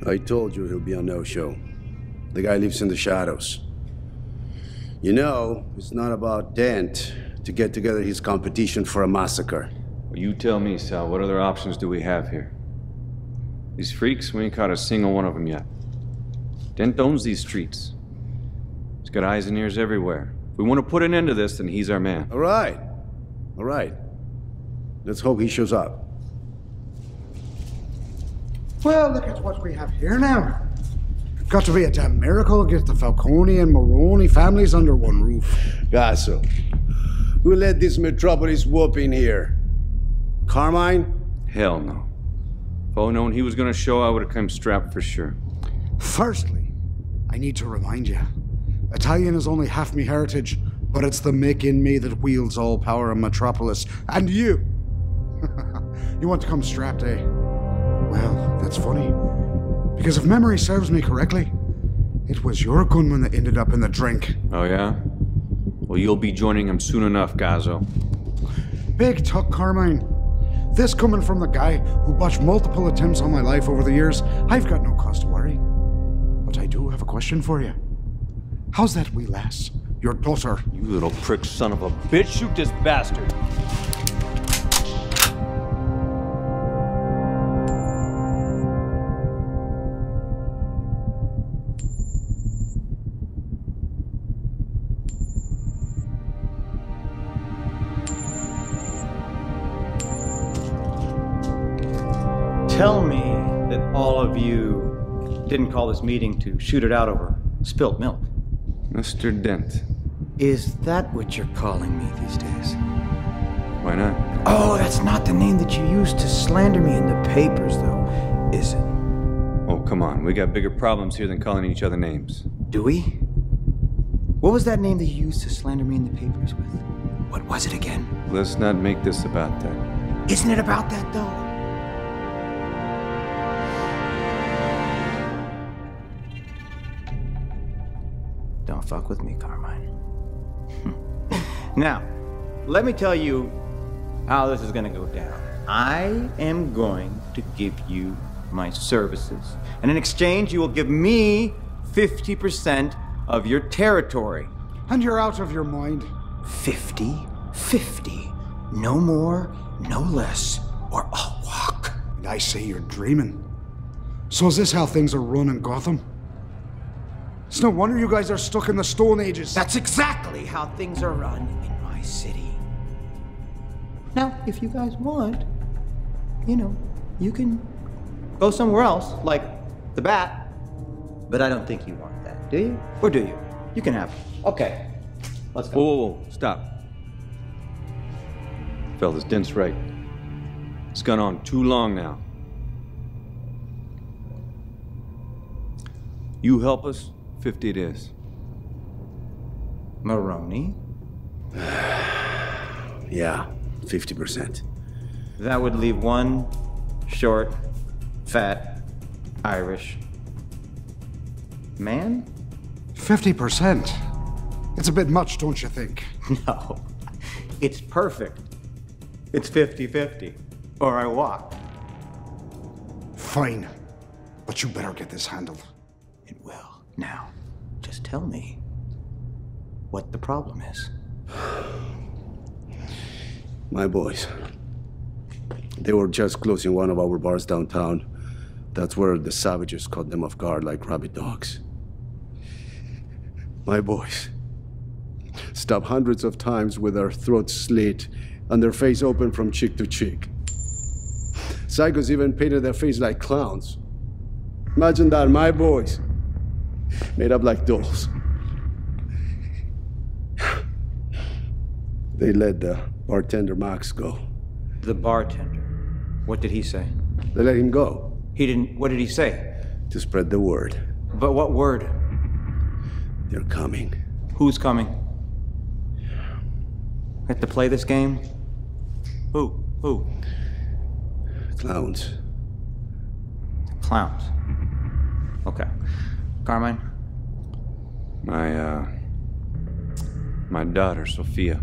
I told you he'll be a no-show. The guy lives in the shadows. You know, it's not about Dent to get together his competition for a massacre. Well, you tell me, Sal, what other options do we have here? These freaks, we ain't caught a single one of them yet. Dent owns these streets. He's got eyes and ears everywhere. If we want to put an end to this, then he's our man. All right. All right. Let's hope he shows up. Well, look at what we have here now. Got to be a damn miracle to get the Falcone and Moroni families under one roof. Gasso, who let this metropolis whoop in here? Carmine? Hell no. If I'd known he was gonna show, I would have come strapped for sure. Firstly, I need to remind you, Italian is only half me heritage, but it's the Mick in me that wields all power in Metropolis. And you! You want to come strapped, eh? Well, that's funny. Because if memory serves me correctly, it was your gunman that ended up in the drink. Oh, yeah? Well, you'll be joining him soon enough, Gazzo. Big tuck, Carmine. This coming from the guy who botched multiple attempts on my life over the years, I've got no cause to worry. But I do have a question for you. How's that wee lass? Your daughter? You little prick son of a bitch, shoot this bastard! Tell me that all of you didn't call this meeting to shoot it out over spilt milk. Mr. Dent. Is that what you're calling me these days? Why not? Oh, that's not the name that you used to slander me in the papers, though, is it? Oh, come on. We got bigger problems here than calling each other names. Do we? What was that name that you used to slander me in the papers with? What was it again? Let's not make this about that. Isn't it about that, though? Don't fuck with me, Carmine. Now, let me tell you how this is gonna go down. I am going to give you my services, and in exchange, you will give me 50% of your territory. And you're out of your mind. 50-50. No more, no less, or I'll walk. And I say you're dreaming. So is this how things are run in Gotham? It's no wonder you guys are stuck in the Stone Ages. That's exactly how things are run in my city. Now, if you guys want, you know, you can go somewhere else, like the Bat. But I don't think you want that, do you? Or do you? You can have it. Okay, let's go. Whoa, stop. Fellas, Dent's right. It's gone on too long now. You help us, 50 it is. Moroni? Yeah, 50%. That would leave one short, fat, Irish man? 50%? It's a bit much, don't you think? No, it's perfect. It's 50-50, or I walk. Fine, but you better get this handled. It will. Now, just tell me what the problem is. My boys. They were just closing one of our bars downtown. That's where the savages caught them off guard like rabid dogs. My boys stopped hundreds of times with their throats slit and their face open from cheek to cheek. Psychos even painted their face like clowns. Imagine that, my boys. Made up like dolls. They let the bartender Max go. The bartender. What did he say? They let him go. He didn't. What did he say? To spread the word. But what word? They're coming. Who's coming? Have to play this game? Who? Who? Clowns. Clowns. Okay. Carmine? My daughter, Sophia.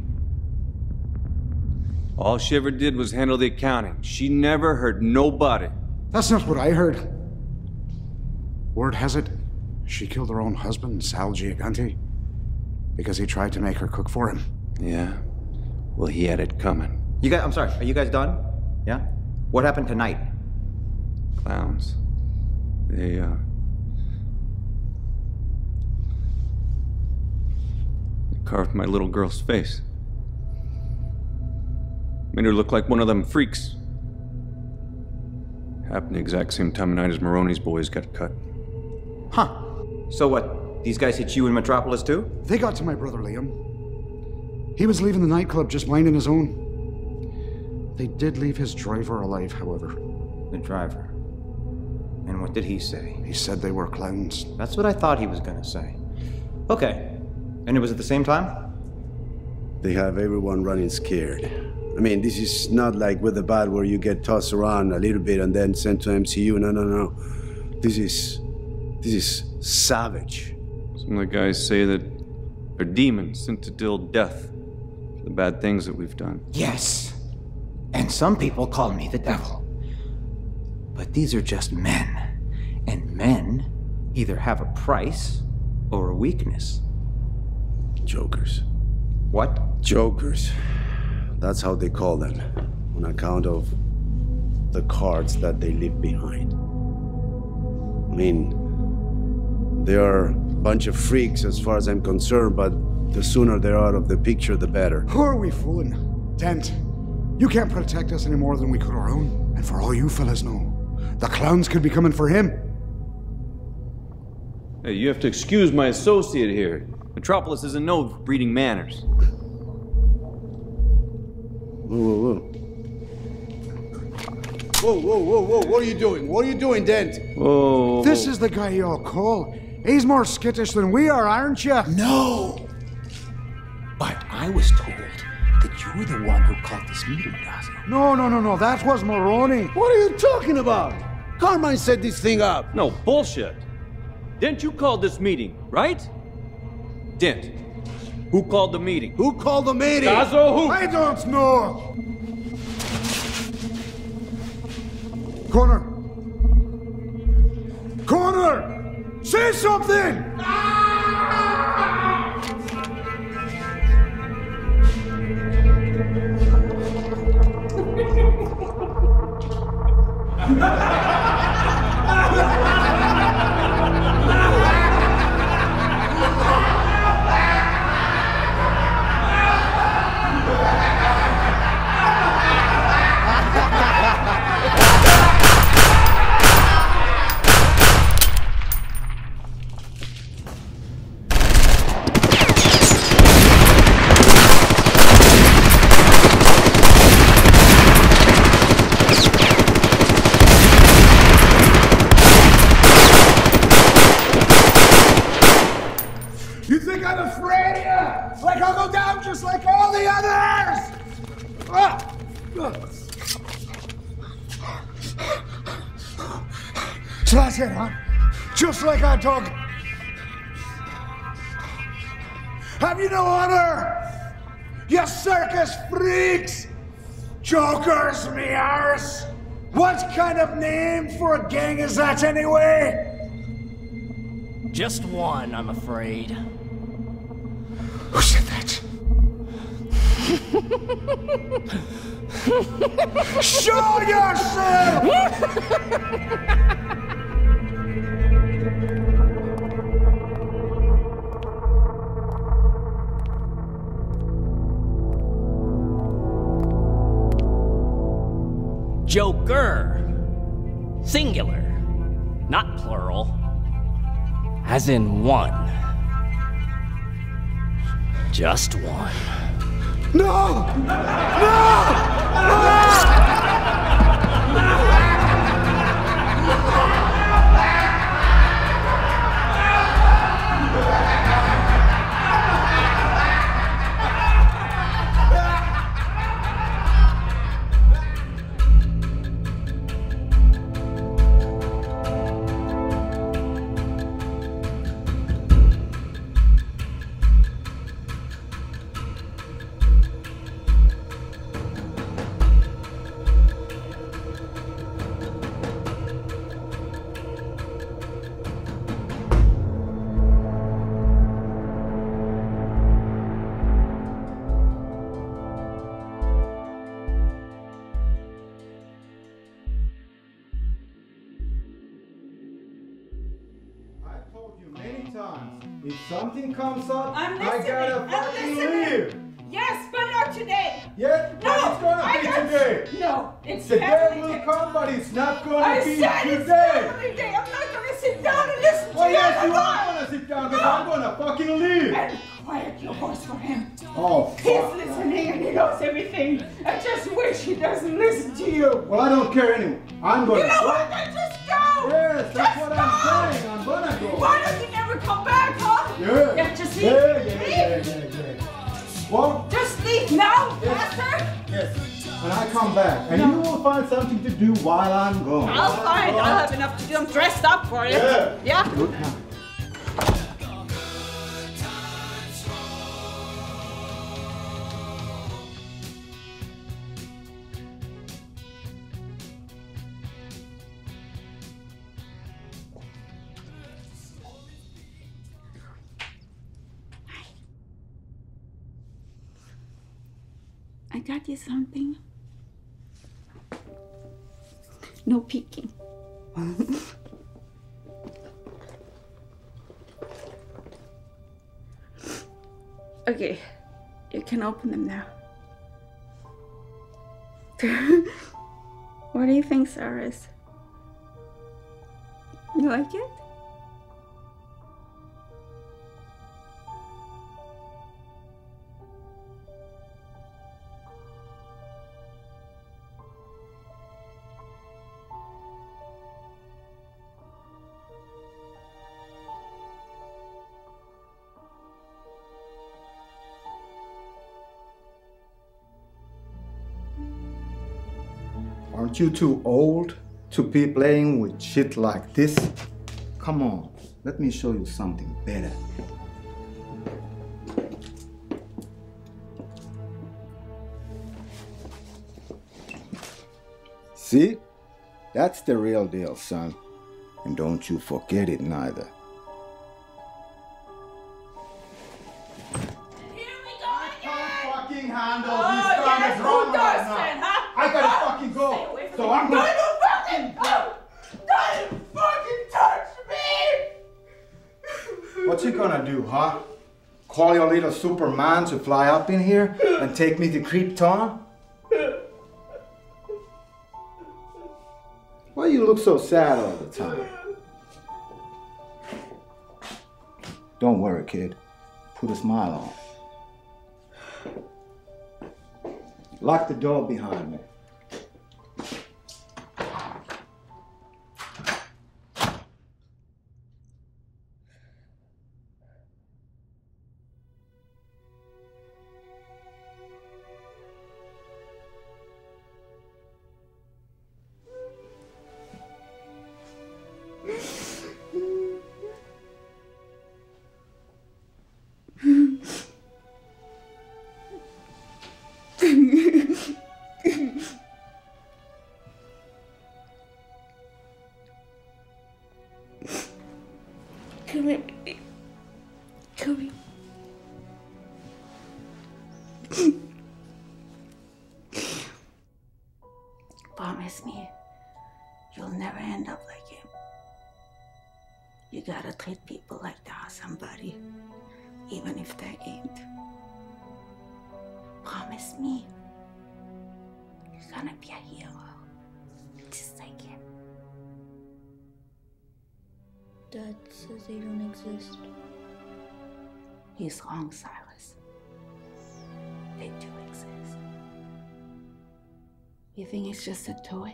All she ever did was handle the accounting. She never hurt nobody. That's not what I heard. Word has it, she killed her own husband, Sal Giganti, because he tried to make her cook for him. Yeah. Well, he had it coming. You guys, I'm sorry, are you guys done? Yeah? What happened tonight? Clowns. They carved my little girl's face. Made her look like one of them freaks. Happened the exact same time of night as Maroney's boys got cut. Huh. So what, these guys hit you in Metropolis too? They got to my brother Liam. He was leaving the nightclub just minding his own. They did leave his driver alive, however. The driver. And what did he say? He said they were clowns. That's what I thought he was gonna say. Okay. And it was at the same time? They have everyone running scared. I mean, this is not like with the bat where you get tossed around a little bit and then sent to MCU. No. This is savage. Some of the guys say that they're demons sent to deal death for the bad things that we've done. Yes. And some people call me the devil. But these are just men. And men either have a price or a weakness. Jokers. What? Jokers. That's how they call them, on account of the cards that they leave behind. I mean, they are a bunch of freaks as far as I'm concerned, but the sooner they're out of the picture, the better. Who are we fooling? Dent, you can't protect us any more than we could our own. And for all you fellas know, the clowns could be coming for him. Hey, you have to excuse my associate here. Metropolis isn't known for breeding manners. Whoa. What are you doing? What are you doing, Dent? Whoa. This is the guy you all call. He's more skittish than we are, aren't you? No! But I was told that you were the one who called this meeting, Gaza. No. That was Maroney. What are you talking about? Carmine set this thing up. No, bullshit. Dent, you called this meeting, right? Dent, who called the meeting? Who called the meeting? Gazo, who? I don't know. Connor! Say something! You think I'm afraid of you? Like I'll go down just like all the others! So that's it, huh? Just like our dog. Have you no honor? You circus freaks! Jokers, me arse! What kind of name for a gang is that anyway? Just one, I'm afraid. Who said that? Show yourself! Joker. Singular. Not plural. As in one. Just one. No! If something comes up, I'm I listening. gotta fucking leave. Yes, but not today. Yes, but it's gonna be today. No, it's The day family will day. come, but it's not gonna I be said it's today. family day. I'm not gonna sit down and listen to Well, you. yes, you are gonna sit down, because I'm gonna fucking leave. And quiet your voice for him. Oh, He's fuck. listening and he knows everything. I just wish he doesn't listen to you. Well, I don't care anymore. I'm gonna You know go. what? Then just go. Yes, that's Just what go. I'm saying. I'm gonna go. Why does he never come back, huh? Yeah. Yeah, just leave. Yeah. Well, Just leave now, Yes. faster. yes. And I come back, and you will find something to do while I'm gone. I'll have enough to do. I'm dressed up for you. Yeah. Yeah? Good night. I got you something. No peeking. Okay, you can open them now. What do you think, Cyrus? You like it? Aren't you too old to be playing with shit like this? Come on, let me show you something better. See? That's the real deal, son. And don't you forget it neither. Here we go again. Fucking handle Oh, this kind yes, of who drama does right now. then, huh? I gotta Oh, fucking stay go. away from So me. I'm gonna. Don't fucking go! Don't fucking touch me! What you gonna do, huh? Call your little Superman to fly up in here and take me to Krypton? Why you look so sad all the time? Don't worry, kid. Put a smile on. Lock the door behind me. Come here, baby. Come here. Promise me you'll never end up like him. You gotta treat people like they're somebody, even if they ain't. Promise me you're gonna be a hero, just like him. Dad says they don't exist. He's wrong, Cyrus. They do exist. You think it's just a toy?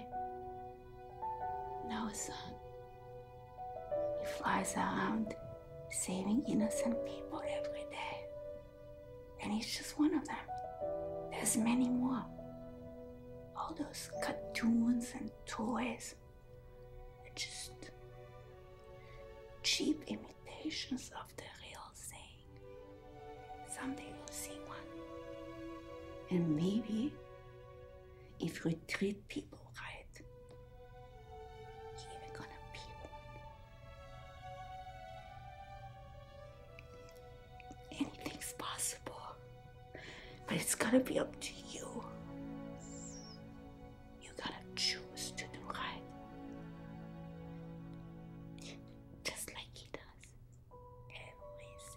No, son. He flies around saving innocent people every day. And he's just one of them. There's many more. All those cartoons and toys are just cheap imitations of the real thing. Someday you'll see one. And maybe if we treat people right, you're gonna be one. Anything's possible, but it's gotta be up to you. You gotta choose to do right. Just like he does every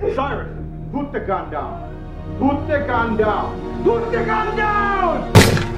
Cyrus, put the gun down. Put the gun down. Put the gun down!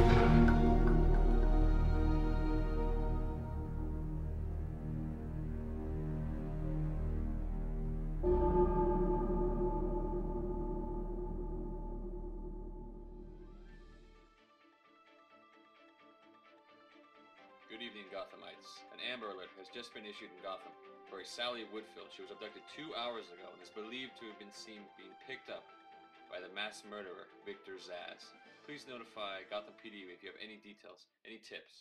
Good evening, Gothamites. An Amber Alert has just been issued in Gotham for a Sally Woodfield. She was abducted 2 hours ago and is believed to have been seen being picked up by the mass murderer, Victor Zsasz. Please notify Gotham PD if you have any details, any tips.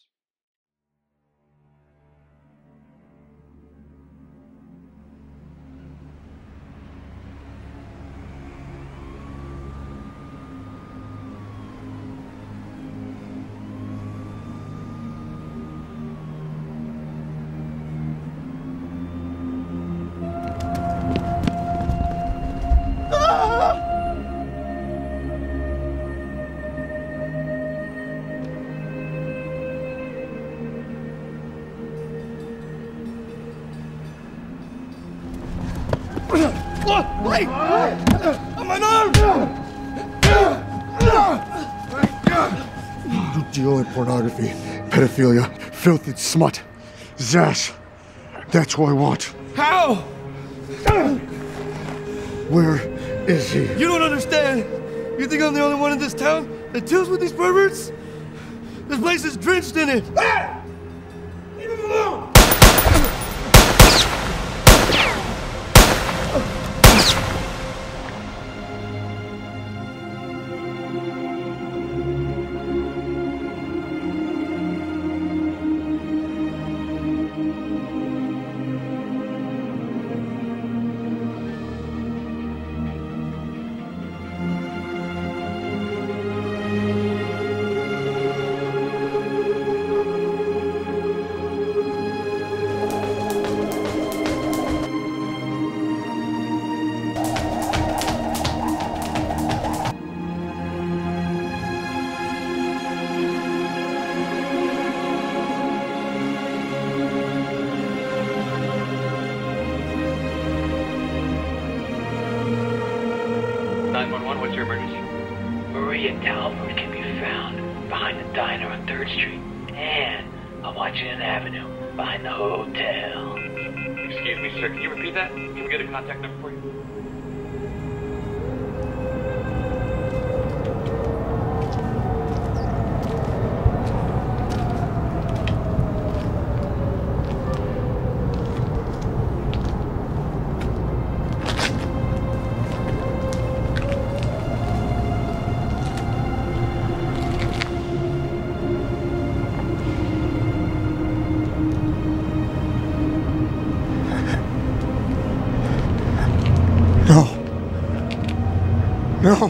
Wait! I'm unarmed! You deal in pornography, pedophilia, filthy smut. Zsasz, that's who I want. How? Where is he? You don't understand. You think I'm the only one in this town that deals with these perverts? This place is drenched in it. Hey! Leave him alone! Contact number for you. No!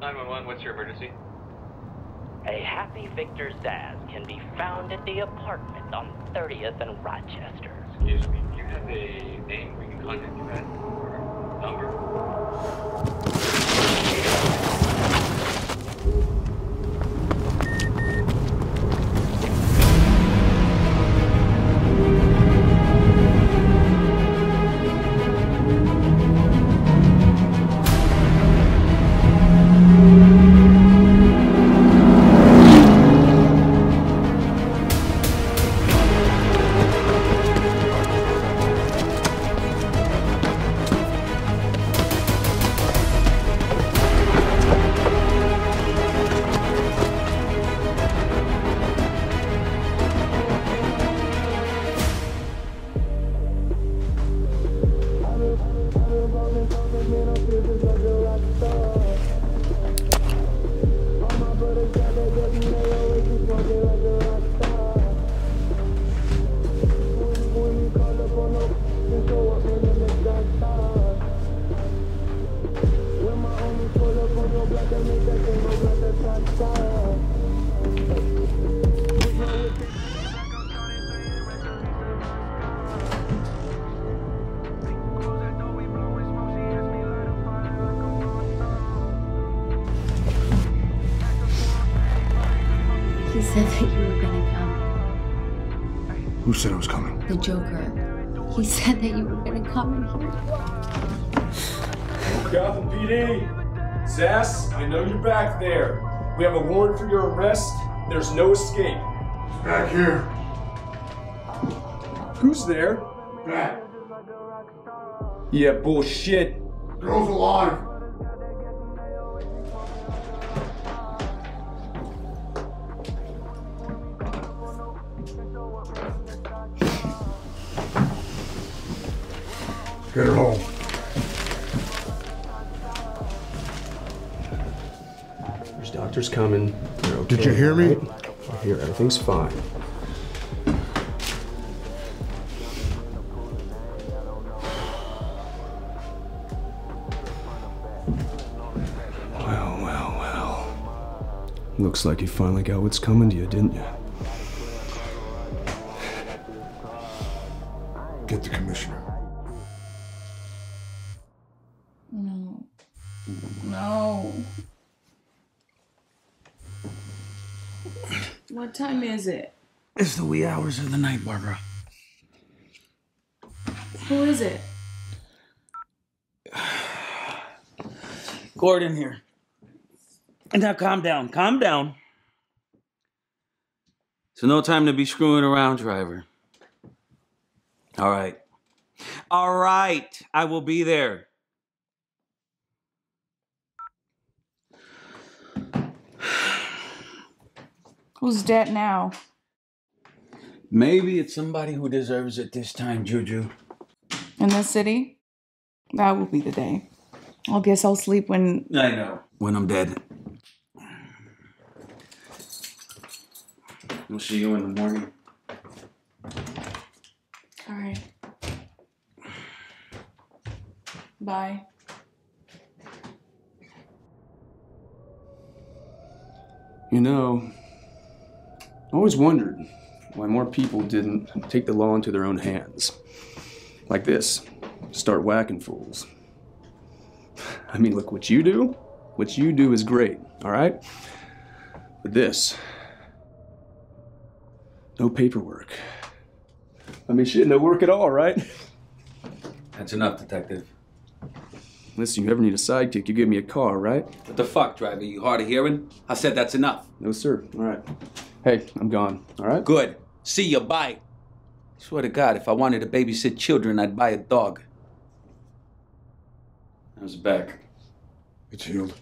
911, what's your emergency? A happy Victor Zaz can be found at the apartment on 30th and Rochester. Excuse me, do you have a name we can contact you at? Or number? He said that you were gonna come. Who said I was coming? The Joker. He said that you were gonna come in here. Gotham PD! Zaz, I know you're back there. We have a warrant for your arrest. There's no escape. Back here. Who's there? Back. Yeah, bullshit. Girl's alive. Get her home. There's doctors coming. They're okay. Did you hear me? Right? I hear everything's fine. Well. Looks like you finally got what's coming to you, didn't you? Get the commissioner. No. What time is it? It's the wee hours of the night, Barbara. Who is it? Gordon here. Now calm down, calm down. So no time to be screwing around, driver. All right. All right, I will be there. Who's dead now? Maybe it's somebody who deserves it this time, Juju. In this city? That will be the day. I guess I'll sleep when... I know. When I'm dead. We'll see you in the morning. All right. Bye. You know, I always wondered why more people didn't take the law into their own hands. Like this, start whacking fools. I mean, look, what you do is great, all right? But this, no paperwork. I mean, shit, no work at all, right? That's enough, detective. Listen, you ever need a sidekick, you give me a car, right? What the fuck, driver? You hard of hearing? I said that's enough. No, sir. All right. Hey, I'm gone, all right? Good. See you, bye. Swear to God, if I wanted to babysit children, I'd buy a dog. How's it back? It's healed.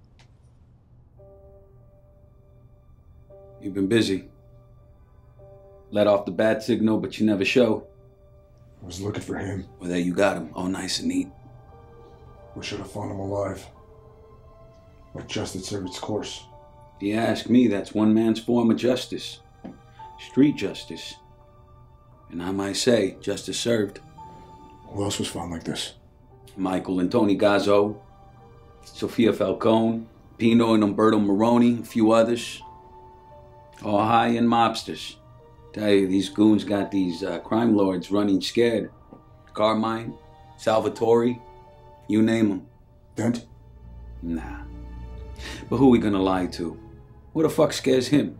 You've been busy. Let off the bad signal, but you never show. I was looking for him. Well, there you got him, all nice and neat. We should have found him alive. Let justice serve its course. If you ask me, that's one man's form of justice. Street justice. And I might say, justice served. Who else was found like this? Michael and Tony Gazzo, Sofia Falcone, Pino and Umberto Moroni, a few others. All high-end mobsters. Tell you, these goons got these crime lords running scared. Carmine, Salvatore, you name them. Dent? Nah. But who we gonna lie to? What the fuck scares him?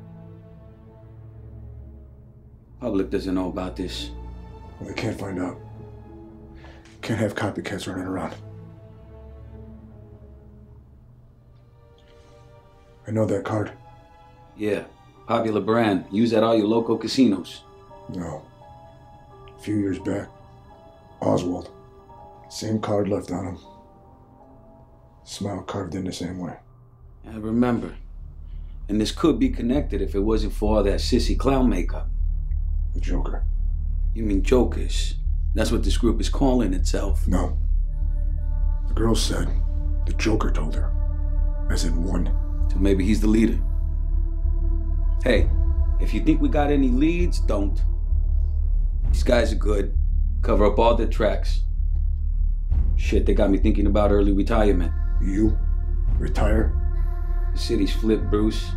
Public doesn't know about this. Well, they can't find out. Can't have copycats running around. I know that card. Yeah, popular brand. Use at all your local casinos. No. A few years back, Oswald. Same card left on him. Smile carved in the same way. I remember. And this could be connected if it wasn't for all that sissy clown makeup. The Joker. You mean Jokers? That's what this group is calling itself. No. The girl said the Joker told her. As in one. So maybe he's the leader. Hey, if you think we got any leads, don't. These guys are good. Cover up all their tracks. Shit, they got me thinking about early retirement. You? Retire? The city's flipped, Bruce.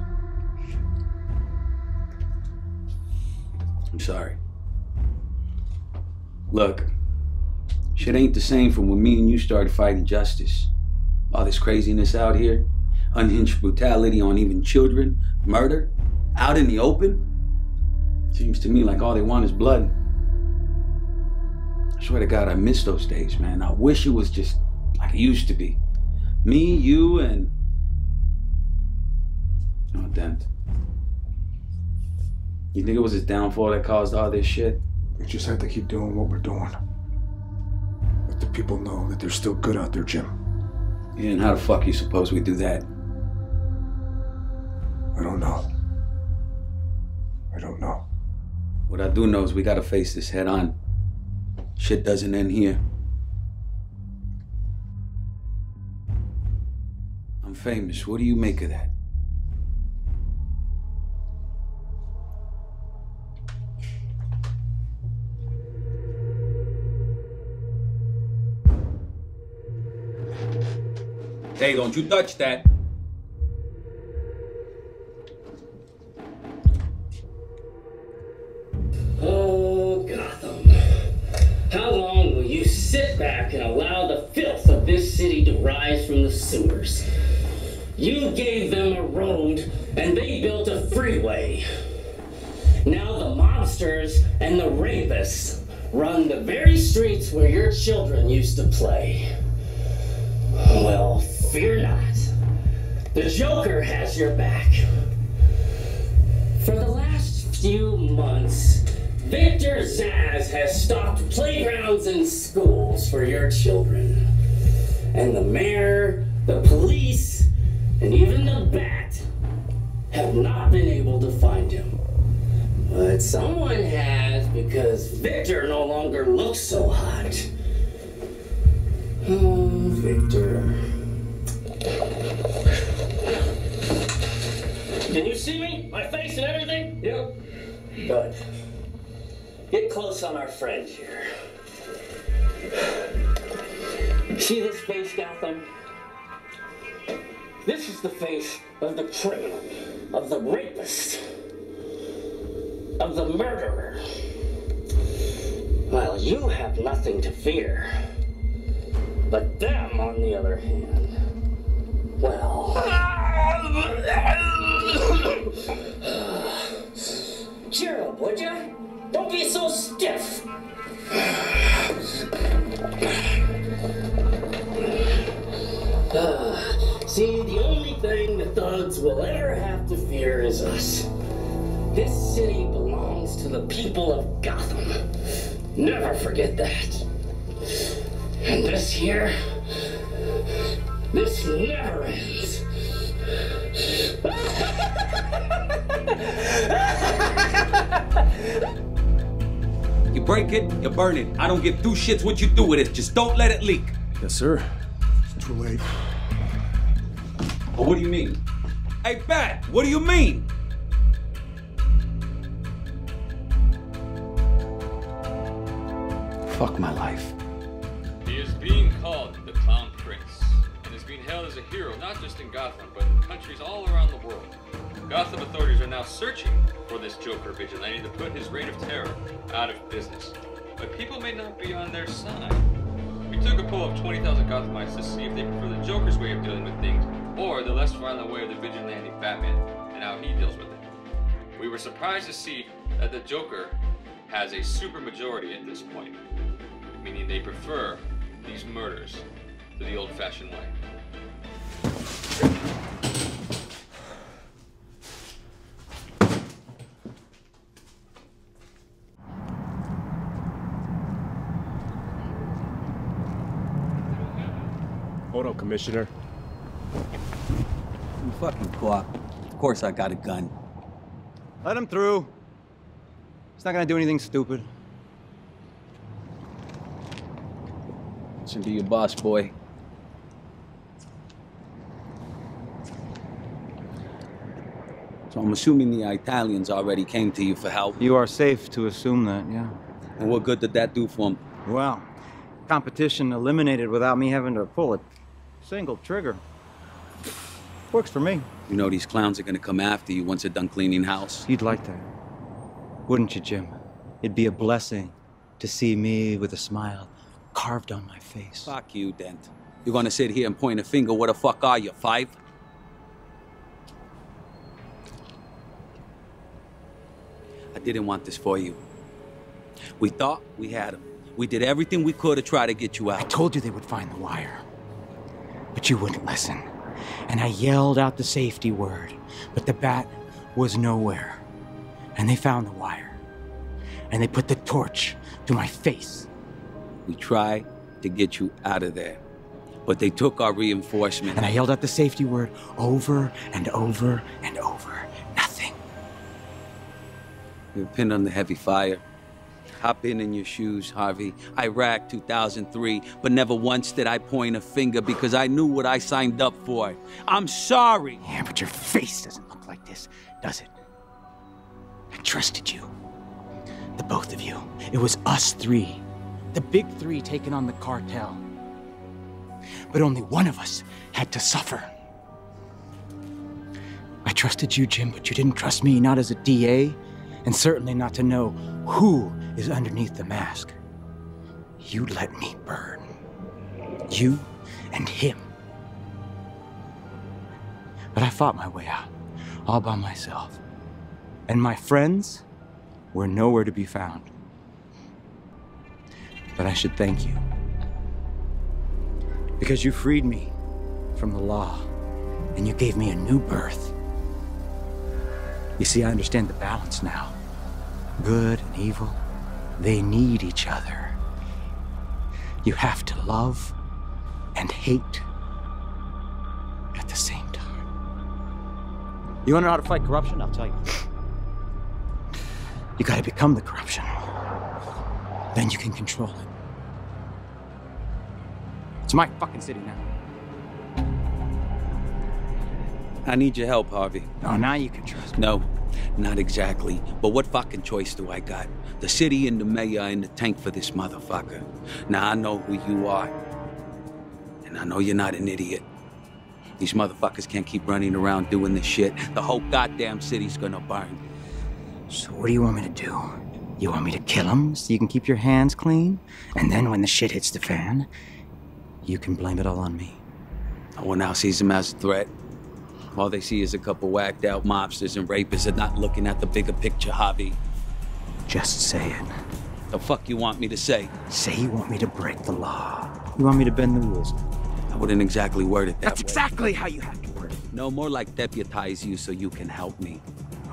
I'm sorry. Look, shit ain't the same from when me and you started fighting justice. All this craziness out here, unhinged brutality on even children, murder, out in the open. Seems to me like all they want is blood. I swear to God, I miss those days, man. I wish it was just like it used to be. Me, you, and... Oh, Dent. You think it was his downfall that caused all this shit? We just have to keep doing what we're doing. Let the people know that they're still good out there, Jim. Yeah, and how the fuck you suppose we do that? I don't know. I don't know. What I do know is we gotta face this head on. Shit doesn't end here. I'm famous. What do you make of that? Hey, don't you touch that. Oh, Gotham. How long will you sit back and allow the filth of this city to rise from the sewers? You gave them a road, and they built a freeway. Now the mobsters and the rapists run the very streets where your children used to play. Well, fear not. The Joker has your back. For the last few months, Victor Zsasz has stocked playgrounds and schools for your children. And the mayor, the police, and even the Bat have not been able to find him. But someone has, because Victor no longer looks so hot. Oh, Victor. Can you see me? My face and everything? Yep. Good. Get close on our friend here. See this face, Gotham? This is the face of the criminal, of the rapist, of the murderer. Well, you have nothing to fear. But them, on the other hand, well... Cheer up, would ya? Don't be so stiff. See, the only thing the thugs will ever have to fear is us. This city belongs to the people of Gotham. Never forget that. And this here, this never ends. You break it, you burn it. I don't give two shits what you do with it. Just don't let it leak. Yes, sir. It's too late. Well, what do you mean? Hey, Bat, what do you mean? Fuck my life. He is being called the Clown Prince, and is being hailed as a hero not just in Gotham, but in countries all around the world. Gotham authorities are now searching for this Joker vigilante to put his reign of terror out of business. But people may not be on their side. We took a poll of 20,000 Gothamites to see if they prefer the Joker's way of dealing with things or the less violent way of the vigilante Batman and how he deals with it. We were surprised to see that the Joker has a supermajority at this point, meaning they prefer these murders to the old-fashioned way. Hold on, Commissioner. You fucking cop. Of course I got a gun. Let him through. He's not gonna do anything stupid. Listen to your boss, boy. So I'm assuming the Italians already came to you for help. You are safe to assume that, yeah. And what good did that do for them? Well, competition eliminated without me having to pull a single trigger. Works for me. You know these clowns are gonna come after you once they're done cleaning house. You'd like that, wouldn't you, Jim? It'd be a blessing to see me with a smile carved on my face. Fuck you, Dent. You're gonna sit here and point a finger. What the fuck are you, 5? I didn't want this for you. We thought we had him. We did everything we could to try to get you out. I told you they would find the wire, but you wouldn't listen. And I yelled out the safety word, but the bat was nowhere. And they found the wire. And they put the torch to my face. We tried to get you out of there, but they took our reinforcement. And I yelled out the safety word over and over and over. Nothing. You're pinned under heavy fire. Hop in your shoes, Harvey. Iraq 2003, but never once did I point a finger because I knew what I signed up for. I'm sorry. Yeah, but your face doesn't look like this, does it? I trusted you. The both of you. It was us three. The big three taking on the cartel. But only one of us had to suffer. I trusted you, Jim, but you didn't trust me, not as a DA, and certainly not to know who is underneath the mask. You let me burn. You and him. But I fought my way out, all by myself. And my friends were nowhere to be found. But I should thank you. Because you freed me from the law, and you gave me a new birth. You see, I understand the balance now. Good and evil, they need each other. You have to love and hate at the same time. You want to know how to fight corruption? I'll tell you. You gotta become the corruption. Then you can control it. It's my fucking city now. I need your help, Harvey. Oh, now you can trust me. No, not exactly. But what fucking choice do I got? The city and the mayor are in the tank for this motherfucker. Now I know who you are. And I know you're not an idiot. These motherfuckers can't keep running around doing this shit. The whole goddamn city's gonna burn. So what do you want me to do? You want me to kill them so you can keep your hands clean? And then when the shit hits the fan, you can blame it all on me. No one now sees him as a threat. All they see is a couple whacked out mobsters and rapists and not looking at the bigger picture, Harvey. Just say it. The fuck you want me to say? Say you want me to break the law. You want me to bend the rules. I wouldn't exactly word it that way. That's exactly how you have to word it. No, more like deputize you so you can help me.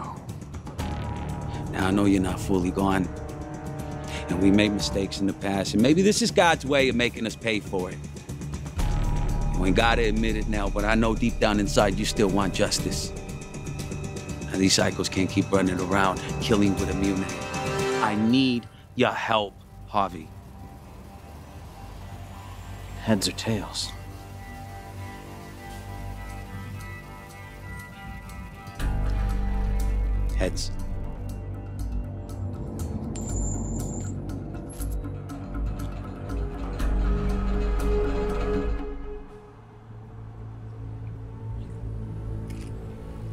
Now, I know you're not fully gone. And we made mistakes in the past, and maybe this is God's way of making us pay for it. You ain't gotta admit it now, but I know deep down inside you still want justice. Now, these psychos can't keep running around killing with immunity. I need your help, Harvey. Heads or tails? Heads.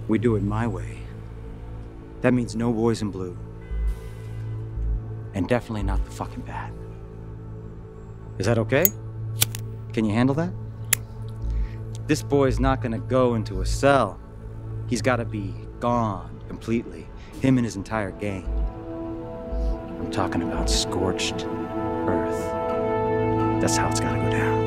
We do it my way. That means no boys in blue. And definitely not the fucking bat. Is that okay? Can you handle that? This boy's not gonna go into a cell. He's gotta be gone completely. Him and his entire gang. I'm talking about scorched earth. That's how it's gotta go down.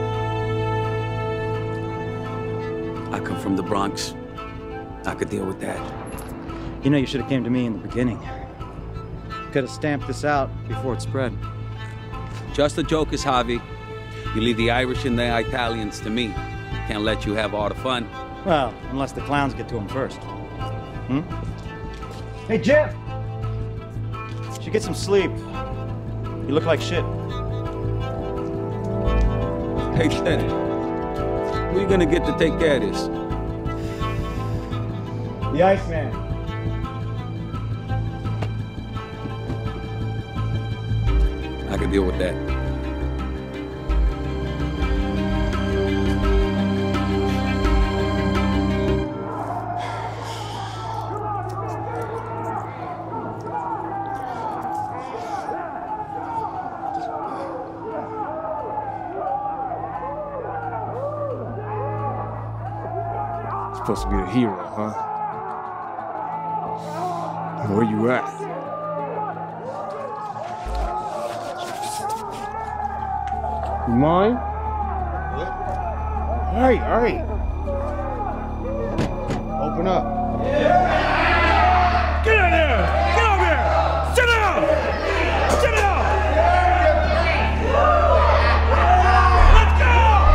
I come from the Bronx. I could deal with that. You know, you should have came to me in the beginning. Could have stamped this out before it spread. Just the jokers, Harvey. You leave the Irish and the Italians to me. Can't let you have all the fun. Well, unless the clowns get to him first. Hmm? Hey, Jeff! You should get some sleep. You look like shit. Hey, Dent. Who are you gonna get to take care of this? The Iceman. I can deal with that. Supposed to be a hero, huh? Where you at? You mind? What? All right. Open up. Get in there! Get over here! Sit down! Sit down! Let's go!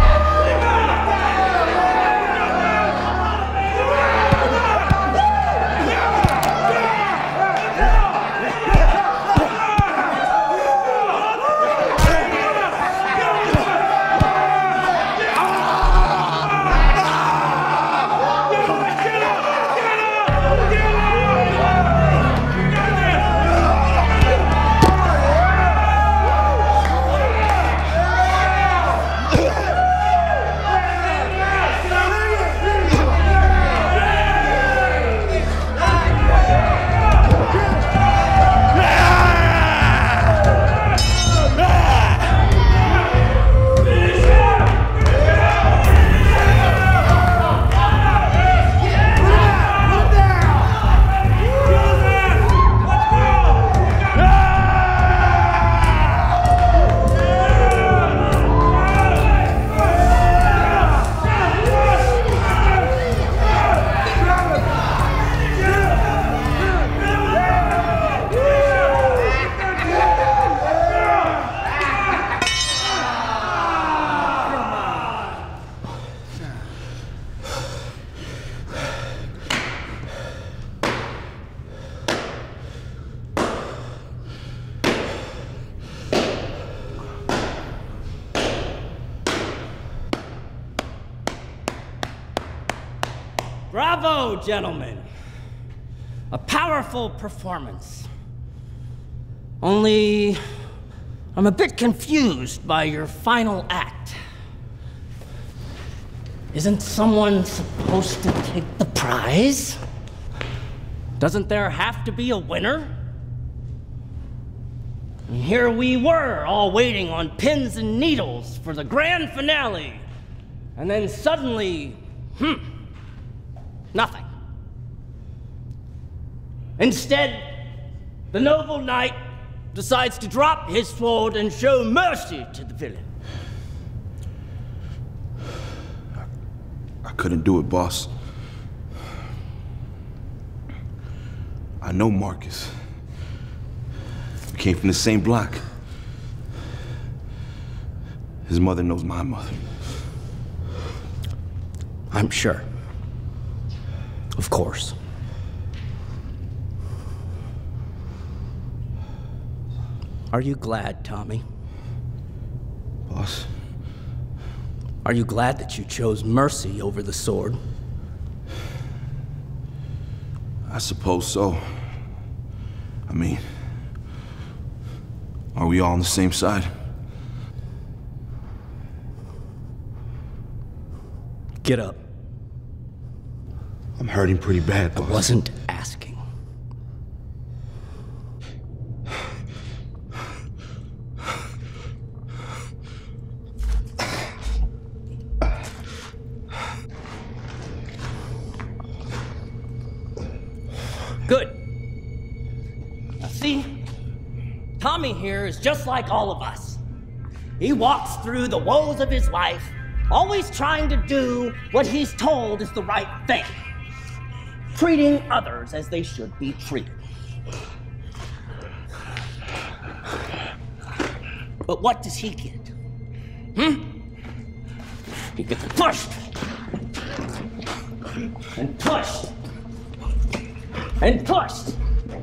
Bravo, gentlemen. A powerful performance. Only, I'm a bit confused by your final act. Isn't someone supposed to take the prize? Doesn't there have to be a winner? And here we were, all waiting on pins and needles for the grand finale. And then suddenly, nothing. Instead, the noble knight decides to drop his sword and show mercy to the villain. I couldn't do it, boss. I know Marcus. We came from the same block. His mother knows my mother. I'm sure. Of course. Are you glad, Tommy? Boss? Are you glad that you chose mercy over the sword? I suppose so. I mean, are we all on the same side? Get up. I'm hurting pretty bad, boss. I wasn't asking. Good. Now see, Tommy here is just like all of us. He walks through the woes of his life, always trying to do what he's told is the right thing. Treating others as they should be treated. But what does he get? He gets pushed. And pushed. And pushed.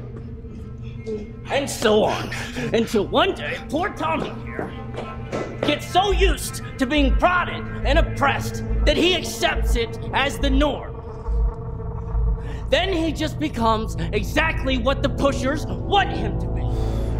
And so on. Until one day, poor Tommy here gets so used to being prodded and oppressed that he accepts it as the norm. Then he just becomes exactly what the pushers want him to be.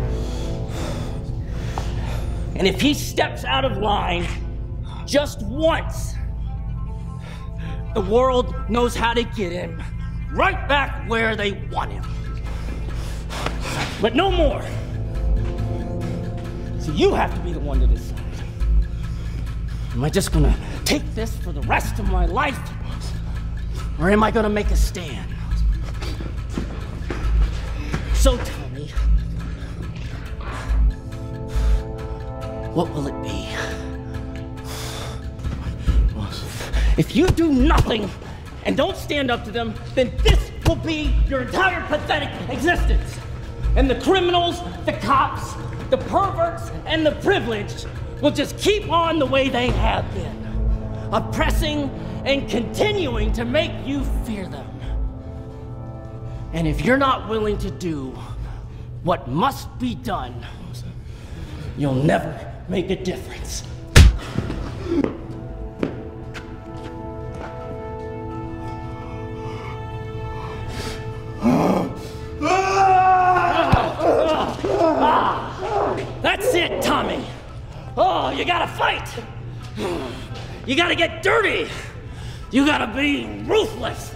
And if he steps out of line just once, the world knows how to get him right back where they want him. But no more. So you have to be the one to decide. Am I just gonna take this for the rest of my life? Or am I gonna make a stand? So tell me, what will it be? If you do nothing and don't stand up to them, then this will be your entire pathetic existence. And the criminals, the cops, the perverts, and the privileged will just keep on the way they have been, oppressing and continuing to make you fear them. And if you're not willing to do what must be done, you'll never make a difference. That's it, Tommy. Oh, you gotta fight. You gotta get dirty. You gotta be ruthless.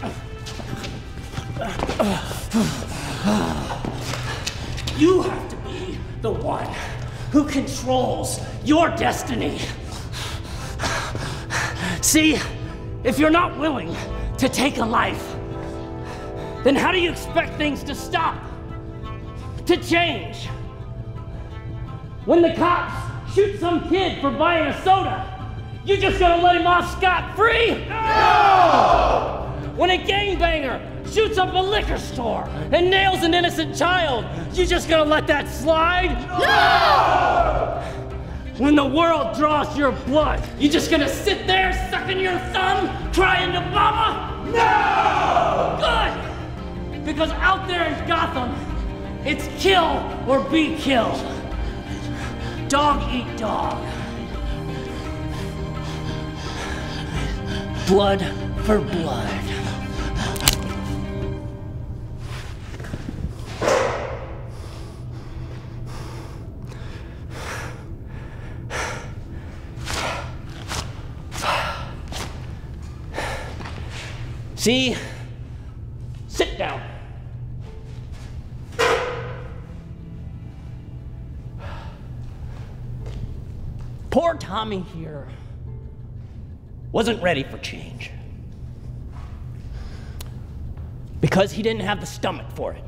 You have to be the one who controls your destiny. See, if you're not willing to take a life, then how do you expect things to stop? To change? When the cops shoot some kid for buying a soda, you just gonna let him off scot-free? No! When a gangbanger shoots up a liquor store and nails an innocent child, you just gonna let that slide? No! When the world draws your blood, you just gonna sit there sucking your thumb, crying to mama? No! Good! Because out there in Gotham, it's kill or be killed. Dog eat dog. Blood for blood. See? Sit down. Poor Tommy here wasn't ready for change because he didn't have the stomach for it.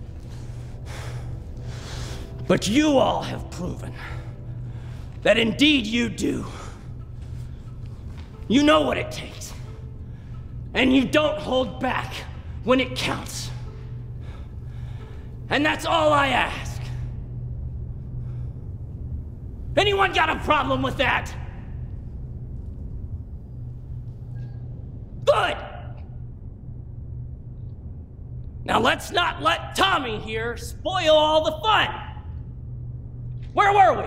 But you all have proven that indeed you do. You know what it takes, and you don't hold back when it counts. And that's all I ask. Anyone got a problem with that? Good! Now let's not let Tommy here spoil all the fun. Where were we?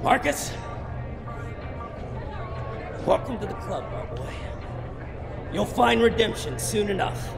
Marcus? Welcome to the club, my boy. You'll find redemption soon enough.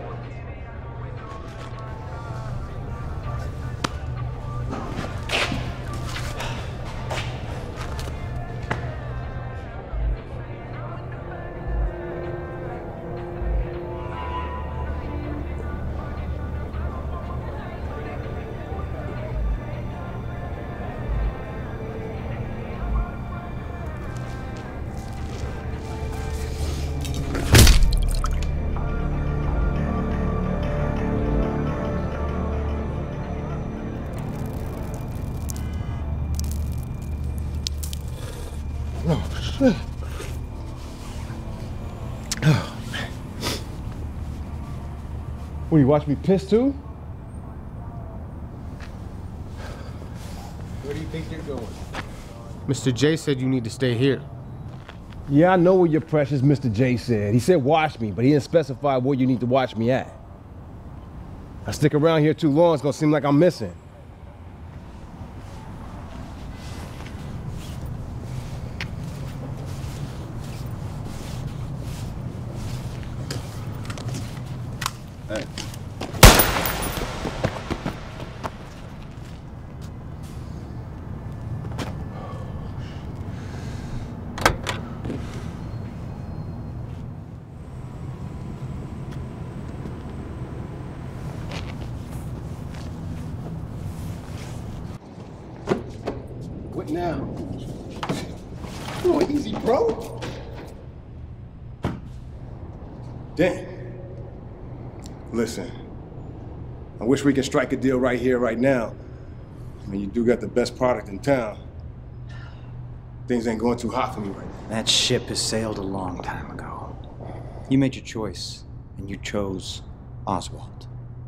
What, you watch me piss too? Where do you think you're going? Mr. J said you need to stay here. Yeah, I know what your precious Mr. J said. He said watch me, but he didn't specify where you need to watch me at. I stick around here too long, it's gonna seem like I'm missing. Hey. What now? Oh, easy, bro. Dent. Listen, I wish we could strike a deal right here, right now. I mean, you do got the best product in town. Things ain't going too hot for me right now. That ship has sailed a long time ago. You made your choice, and you chose Oswald.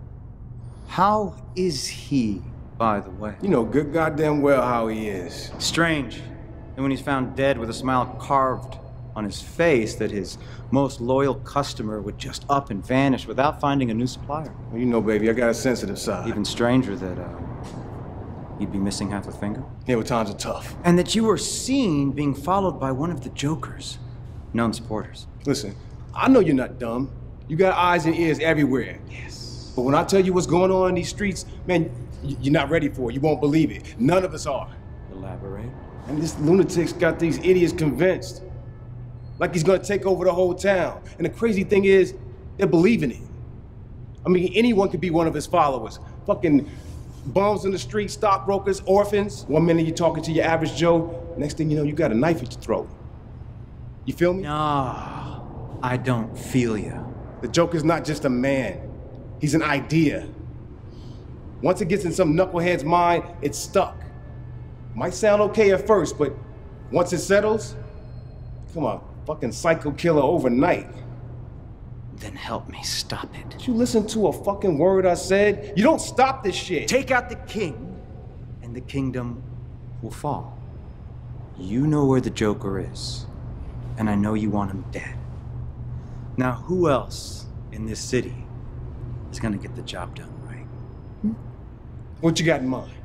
How is he, by the way? You know good goddamn well how he is. Strange. And when he's found dead with a smile carved on his face, that his most loyal customer would just up and vanish without finding a new supplier. Well, you know, baby, I got a sensitive side. Even stranger that you'd be missing half a finger. Yeah, well, times are tough. And that you were seen being followed by one of the Joker's known supporters. Listen, I know you're not dumb. You got eyes and ears everywhere. Yes. But when I tell you what's going on in these streets, man, you're not ready for it. You won't believe it. None of us are. Elaborate. And this lunatic's got these idiots convinced. Like he's gonna take over the whole town. And the crazy thing is, they're believing it. I mean, anyone could be one of his followers. Fucking bums in the street, stockbrokers, orphans. One minute you're talking to your average Joe, next thing you know, you got a knife at your throat. You feel me? No, I don't feel you. The Joker's not just a man. He's an idea. Once it gets in some knucklehead's mind, it's stuck. Might sound okay at first, but once it settles, come on, fucking psycho killer overnight. Then help me stop it. Did you listen to a fucking word I said? You don't stop this shit. Take out the king, and the kingdom will fall. You know where the Joker is, and I know you want him dead. Now, who else in this city is gonna get the job done right? What you got in mind?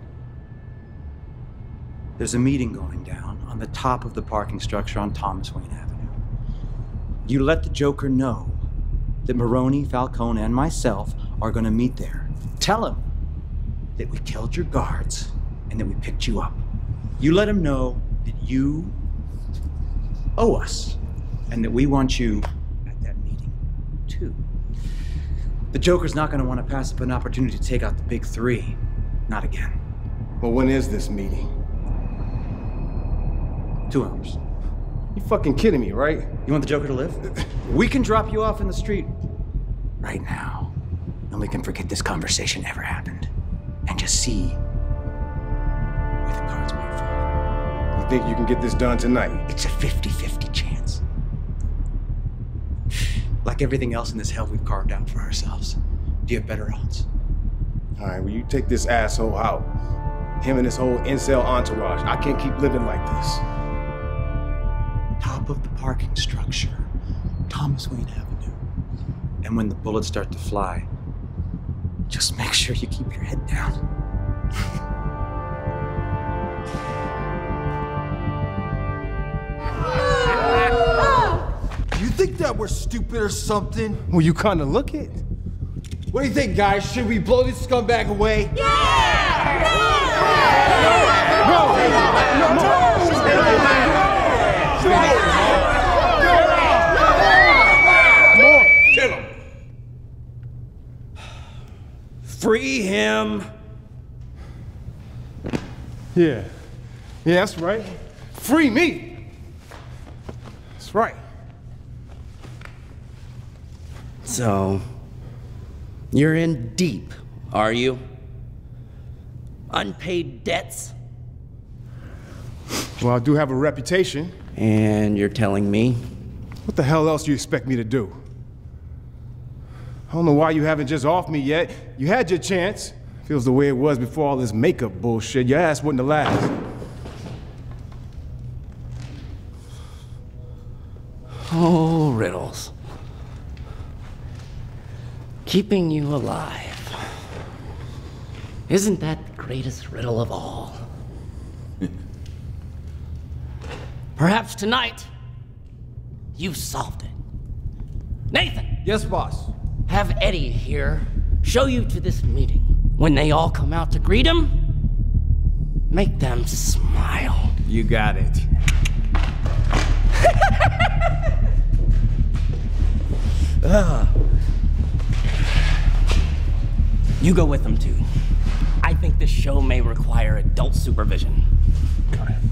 There's a meeting going down on the top of the parking structure on Thomas Wayne Avenue. You let the Joker know that Maroni, Falcone, and myself are gonna meet there. Tell him that we killed your guards and that we picked you up. You let him know that you owe us and that we want you at that meeting too. The Joker's not gonna want to pass up an opportunity to take out the big three. Not again. Well, when is this meeting? 2 hours. You fucking kidding me, right? You want the Joker to live? We can drop you off in the street right now, and we can forget this conversation ever happened and just see where the cards might fall. You think you can get this done tonight? It's a 50-50 chance. Like everything else in this hell we've carved out for ourselves. Do you have better odds? All right, well, you take this asshole out. Him and his whole incel entourage. I can't keep living like this. Top of the parking structure, Thomas Wayne Avenue. And when the bullets start to fly, just make sure you keep your head down. think that we're stupid or something? Well, you kind of look it. What do you think, guys? Should we blow this scumbag away? Kill him. Free him. Yeah. Yeah, that's right. Free me. That's right. So, you're in deep, are you? Unpaid debts? Well, I do have a reputation. And you're telling me? What the hell else do you expect me to do? I don't know why you haven't just offed me yet. You had your chance. Feels the way it was before all this makeup bullshit. Your ass wouldn't have lasted. Oh, Riddles. Keeping you alive. Isn't that the greatest riddle of all? Perhaps tonight, you've solved it. Nathan! Yes, boss. Have Eddie here show you to this meeting. When they all come out to greet him, make them smile. You got it. You go with them too. I think this show may require adult supervision. Got it.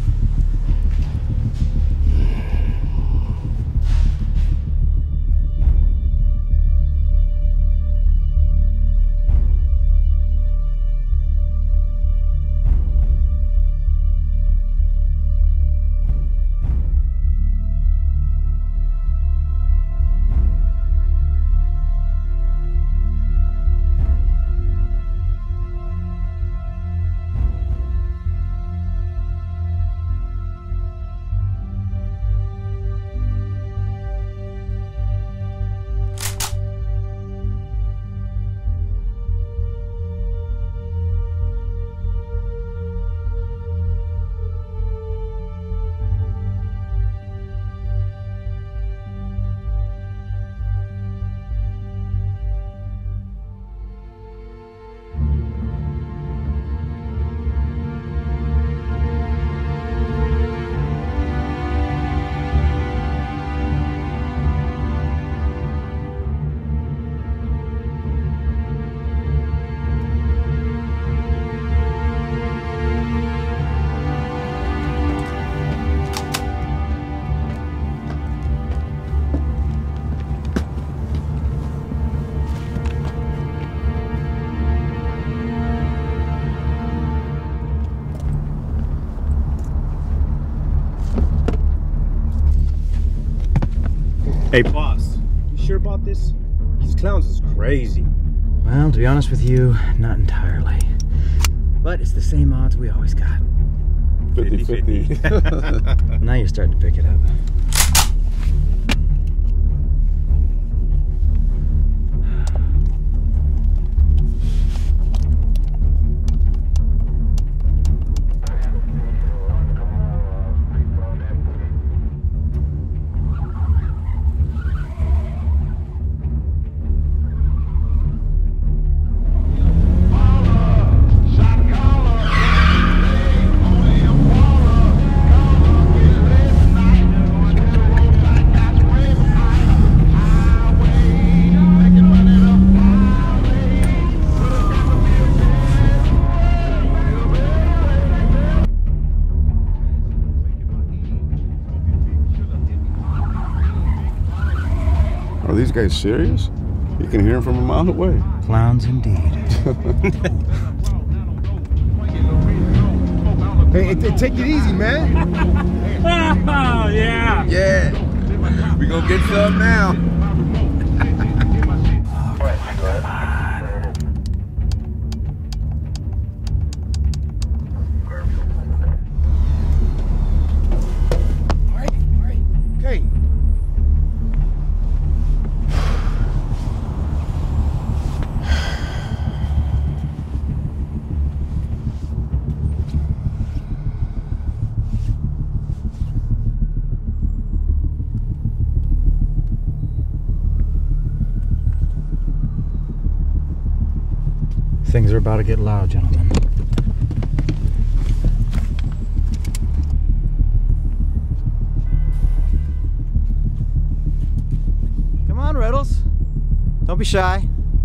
Hey, boss, you sure about this? These clowns is crazy. Well, to be honest with you, not entirely. But it's the same odds we always got. 50-50. Now you're starting to pick it up. Are these guys serious? You can hear them from a mile away. Clowns indeed. Hey, take it easy, man. Oh, yeah. Yeah. We gonna get some now. Okay. Things are about to get loud, gentlemen. Come on, Riddles. Don't be shy.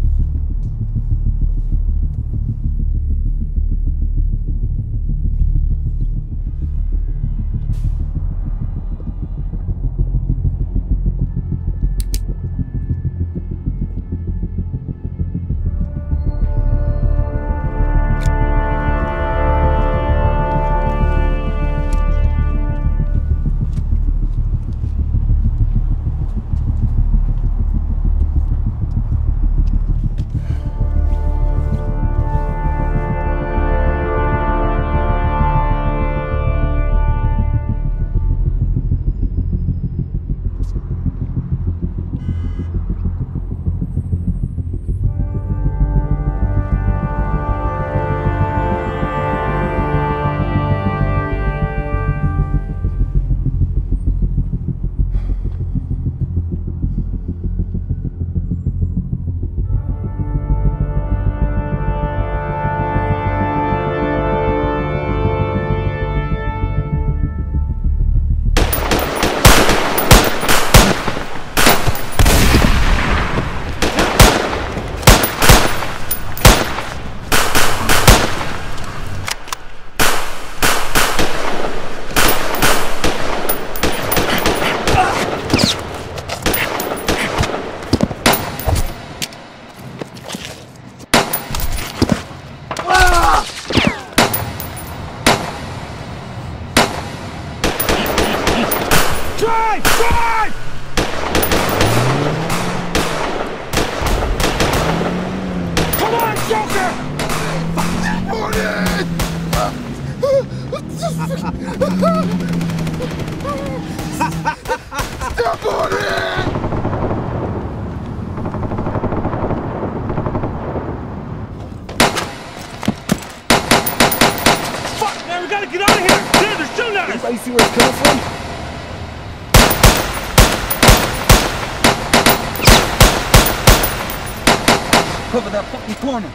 Cover that fucking corner.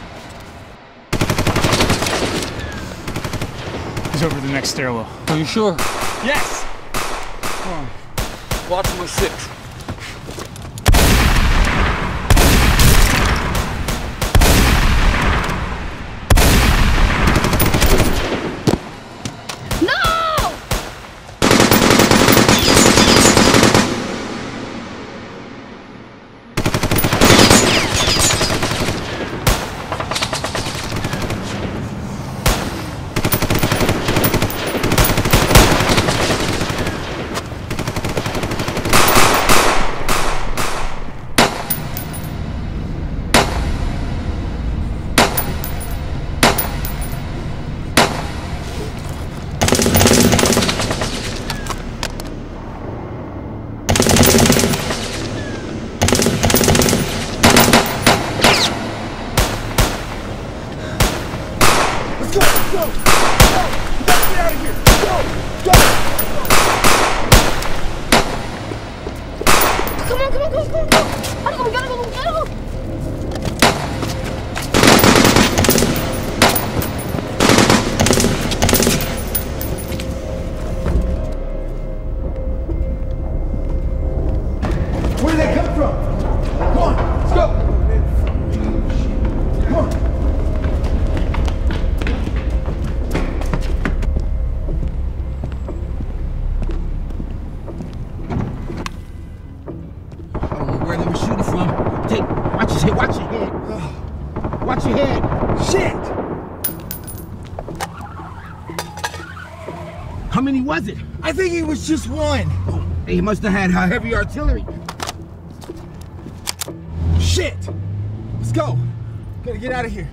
He's over the next stairwell. Are you sure? Yes! Come on. Watch my 6. Was it? I think it was just one. Oh, he must have had heavy artillery. Shit! Let's go. Gotta get out of here.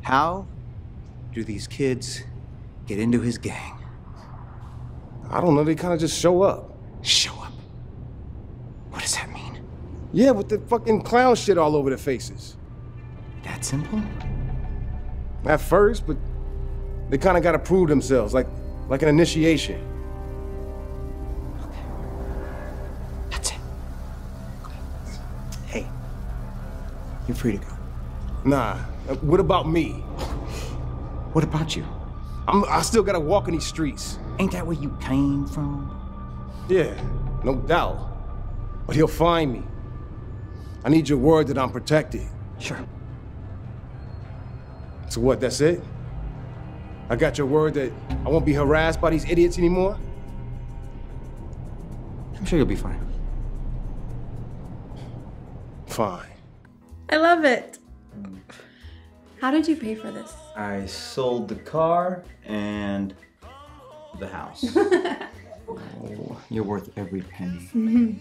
How do these kids get into his gang? I don't know, they kind of just show up. Show up? What does that mean? Yeah, with the fucking clown shit all over their faces. That simple? At first, but they kind of got to prove themselves, like an initiation. That's it. Hey, you're free to go. Nah, what about me? What about you? I still gotta walk in these streets. Ain't that where you came from? Yeah, no doubt. But he'll find me. I need your word that I'm protected. Sure. So what, that's it? I got your word that I won't be harassed by these idiots anymore? I'm sure you'll be fine. Fine. I love it. How did you pay for this? I sold the car and the house. Oh, you're worth every penny.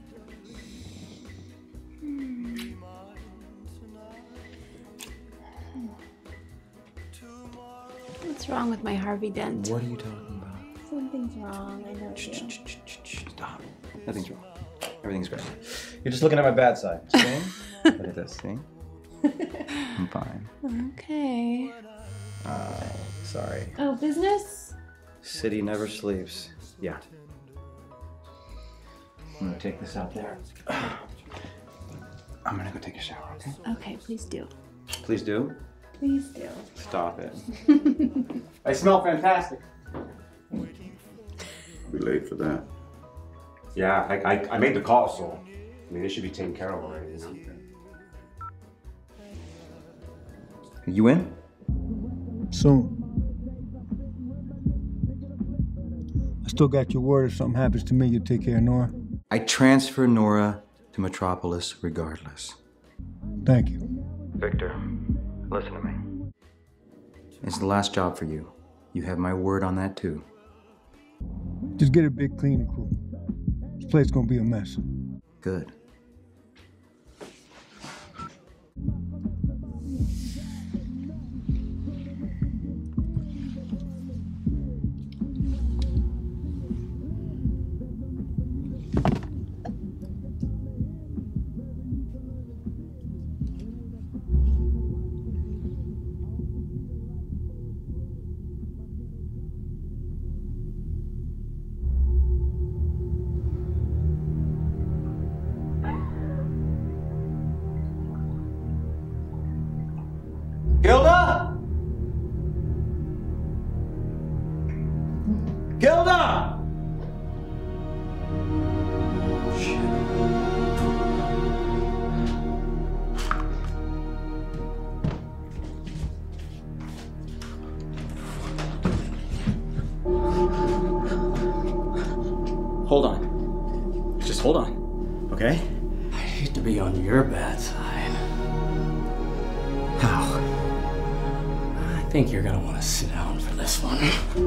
What's wrong with my Harvey Dent? What are you talking about? Something's wrong, I know. Stop. Nothing's wrong. Everything's great. You're just looking at my bad side. See? Look at this, see? I'm fine. Okay. Sorry. Oh, business? City never sleeps. Yeah. I'm gonna take this out there. I'm gonna go take a shower, okay? Okay, please do. Please do. Please do. Stop it. I smell fantastic. I'll be late for that. Yeah, I made the call, so I mean, it should be taken care of already, you know? You in? Soon. I still got your word. If something happens to me, you'll take care of Nora. I transfer Nora to Metropolis regardless. Thank you. Victor, listen to me. It's the last job for you. You have my word on that too. Just get a big cleaning crew. This place gonna be a mess. Good. Gilda? Gilda! Hold on. Just hold on, okay? I hate to be on your bad side. How? I think you're gonna want to sit down for this one.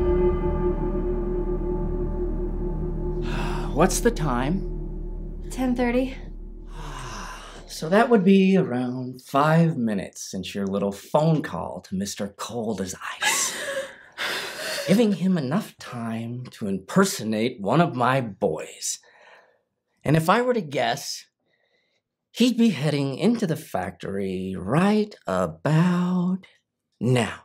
What's the time? 10:30. So that would be around 5 minutes since your little phone call to Mr. Cold as Ice. Giving him enough time to impersonate one of my boys. And if I were to guess, he'd be heading into the factory right about now.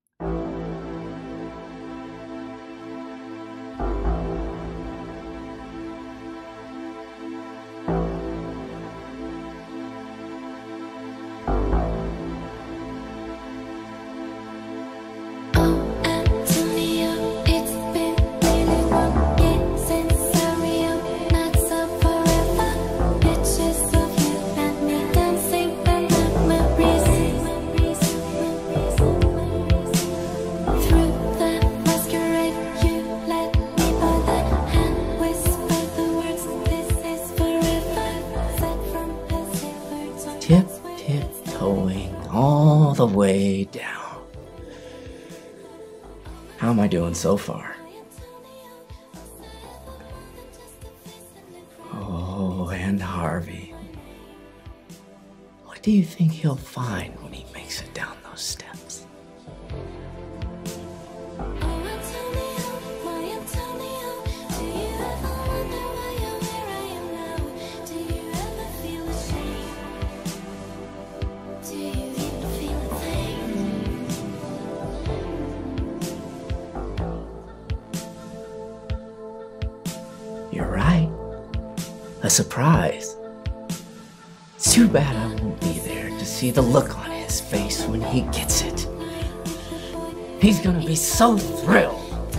Tiptoeing all the way down. How am I doing so far? Oh, and Harvey. What do you think he'll find when he makes it down those steps? You're right. A surprise. It's too bad I won't be there to see the look on his face when he gets it. He's gonna be so thrilled.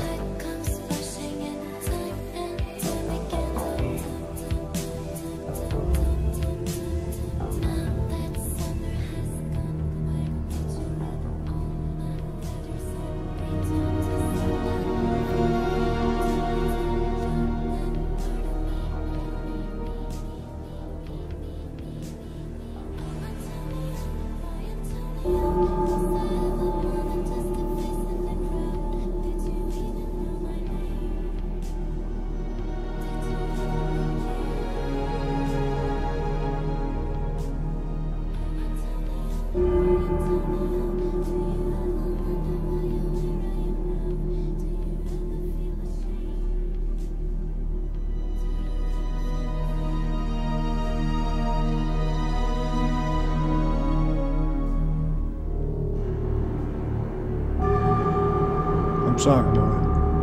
Sorry, boy.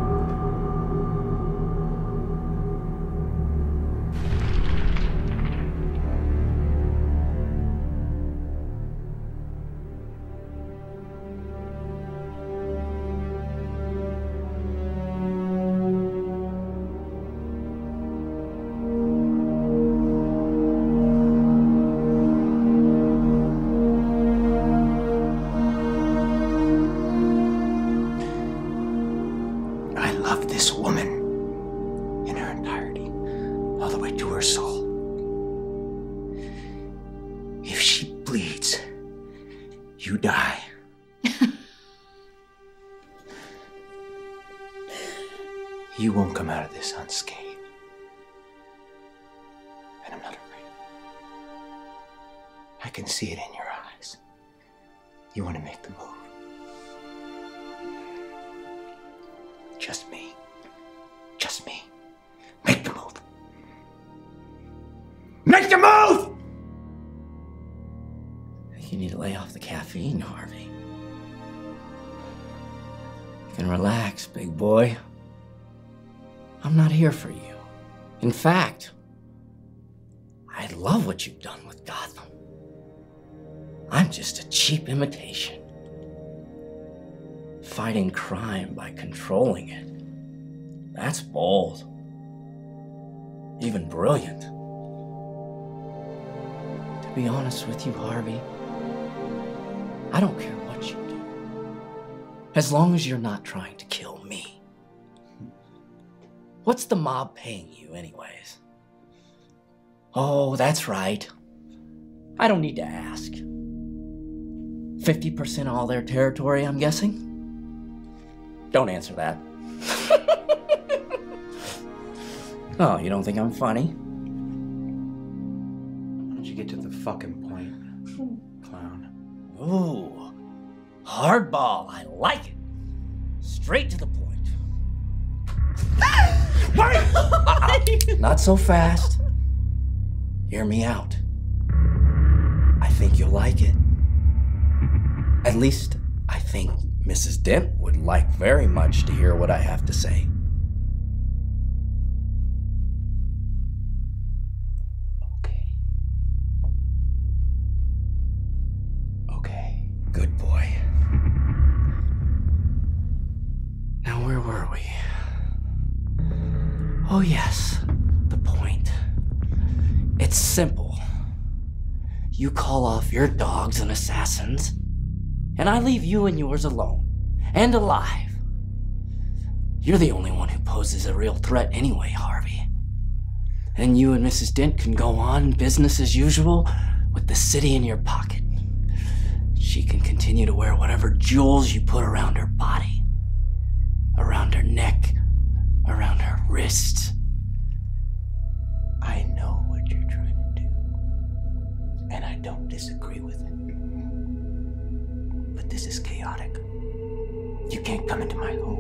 You won't come out of this unscathed. And I'm not afraid. I can see it in your eyes. You want to make the move. Just me. Just me. Make the move. Make the move! You need to lay off the caffeine, Harvey. You can relax, big boy. I'm not here for you. In fact, I love what you've done with Gotham. I'm just a cheap imitation. Fighting crime by controlling it. That's bold. Even brilliant. To be honest with you, Harvey, I don't care what you do. As long as you're not trying to kill me. What's the mob paying you anyways? Oh, that's right. I don't need to ask. 50% all their territory, I'm guessing? Don't answer that. Oh, you don't think I'm funny? Why don't you get to the fucking point, clown? Ooh, hardball, I like it. Straight to the point. Not so fast. Hear me out. I think you'll like it. At least, I think Mrs. Dent would like very much to hear what I have to say. Okay. Good boy. Now, where were we? Oh yes, the point. It's simple. You call off your dogs and assassins, and I leave you and yours alone, and alive. You're the only one who poses a real threat anyway, Harvey. And you and Mrs. Dent can go on business as usual with the city in your pocket. She can continue to wear whatever jewels you put around her body, around her neck, around her wrists. I know what you're trying to do, and I don't disagree with it. But this is chaotic. You can't come into my home,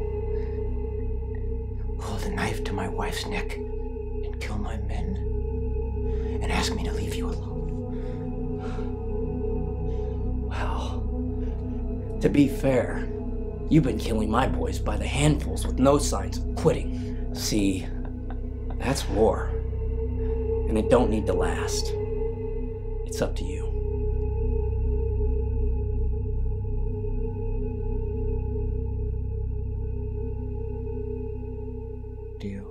hold a knife to my wife's neck, and kill my men, and ask me to leave you alone. To be fair, you've been killing my boys by the handfuls with no signs of quitting. See, that's war. And it don't need to last. It's up to you. Deal.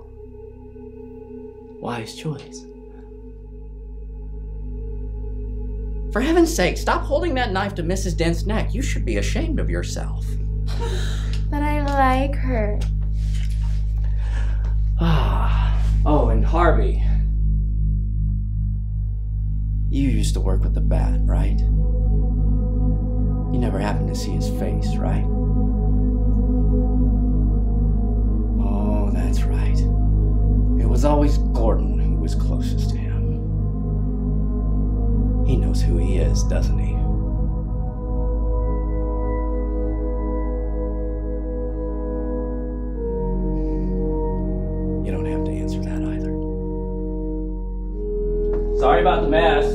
Wise choice. For heaven's sake, stop holding that knife to Mrs. Dent's neck. You should be ashamed of yourself. But I like her. Oh, and Harvey. You used to work with the Bat, right? You never happened to see his face, right? Oh, that's right. It was always Gordon who was closest to him. He knows who he is, doesn't he? You don't have to answer that either. Sorry about the mess.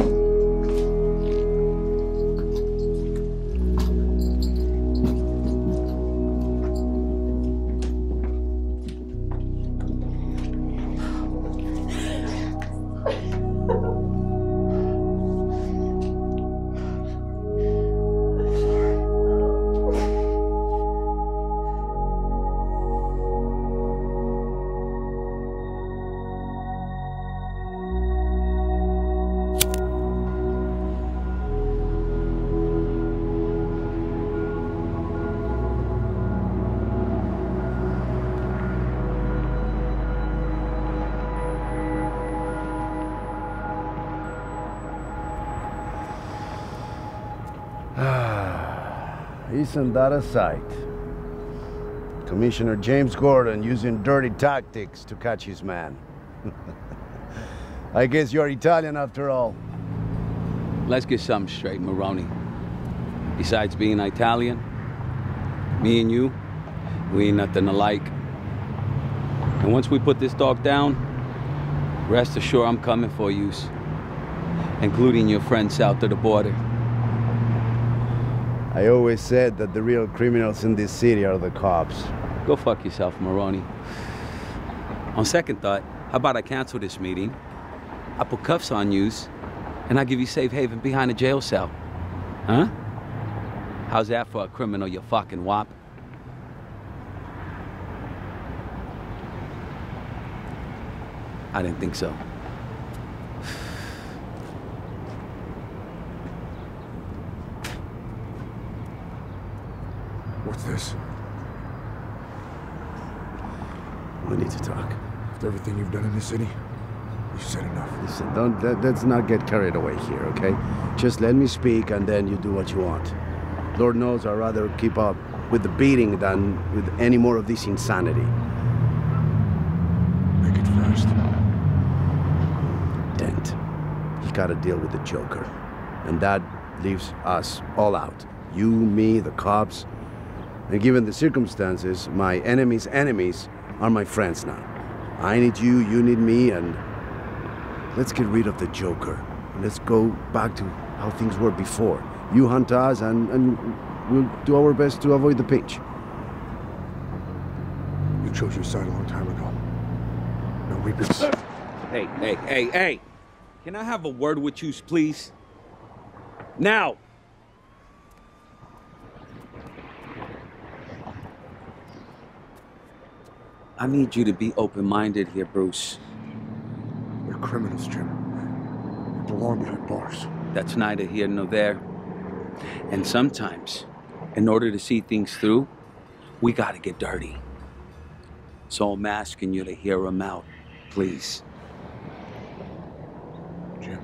Isn't that a sight? Commissioner James Gordon using dirty tactics to catch his man. I guess you're Italian after all. Let's get something straight, Maroni. Besides being Italian, me and you, we ain't nothing alike. And once we put this dog down, rest assured I'm coming for yous, including your friends south of the border. I always said that the real criminals in this city are the cops. Go fuck yourself, Maroni. On second thought, how about I cancel this meeting? I put cuffs on yous, and I give you safe haven behind a jail cell. Huh? How's that for a criminal, you fucking wop? I didn't think so. What's this? We need to talk. After everything you've done in this city, you've said enough. Listen, let's not get carried away here, okay? Just let me speak and then you do what you want. Lord knows I'd rather keep up with the beating than with any more of this insanity. Make it fast. Dent. He got to deal with the Joker. And that leaves us all out. You, me, the cops. And given the circumstances, my enemy's enemies are my friends now. I need you, you need me, and let's get rid of the Joker. Let's go back to how things were before. You hunt us, and we'll do our best to avoid the pinch. You chose your side a long time ago. No weeping. Hey. Can I have a word with you, please? Now! I need you to be open-minded here, Bruce. We're criminals, Jim. We belong behind bars. That's neither here nor there. And sometimes, in order to see things through, we gotta get dirty. So I'm asking you to hear him out, please. Jim,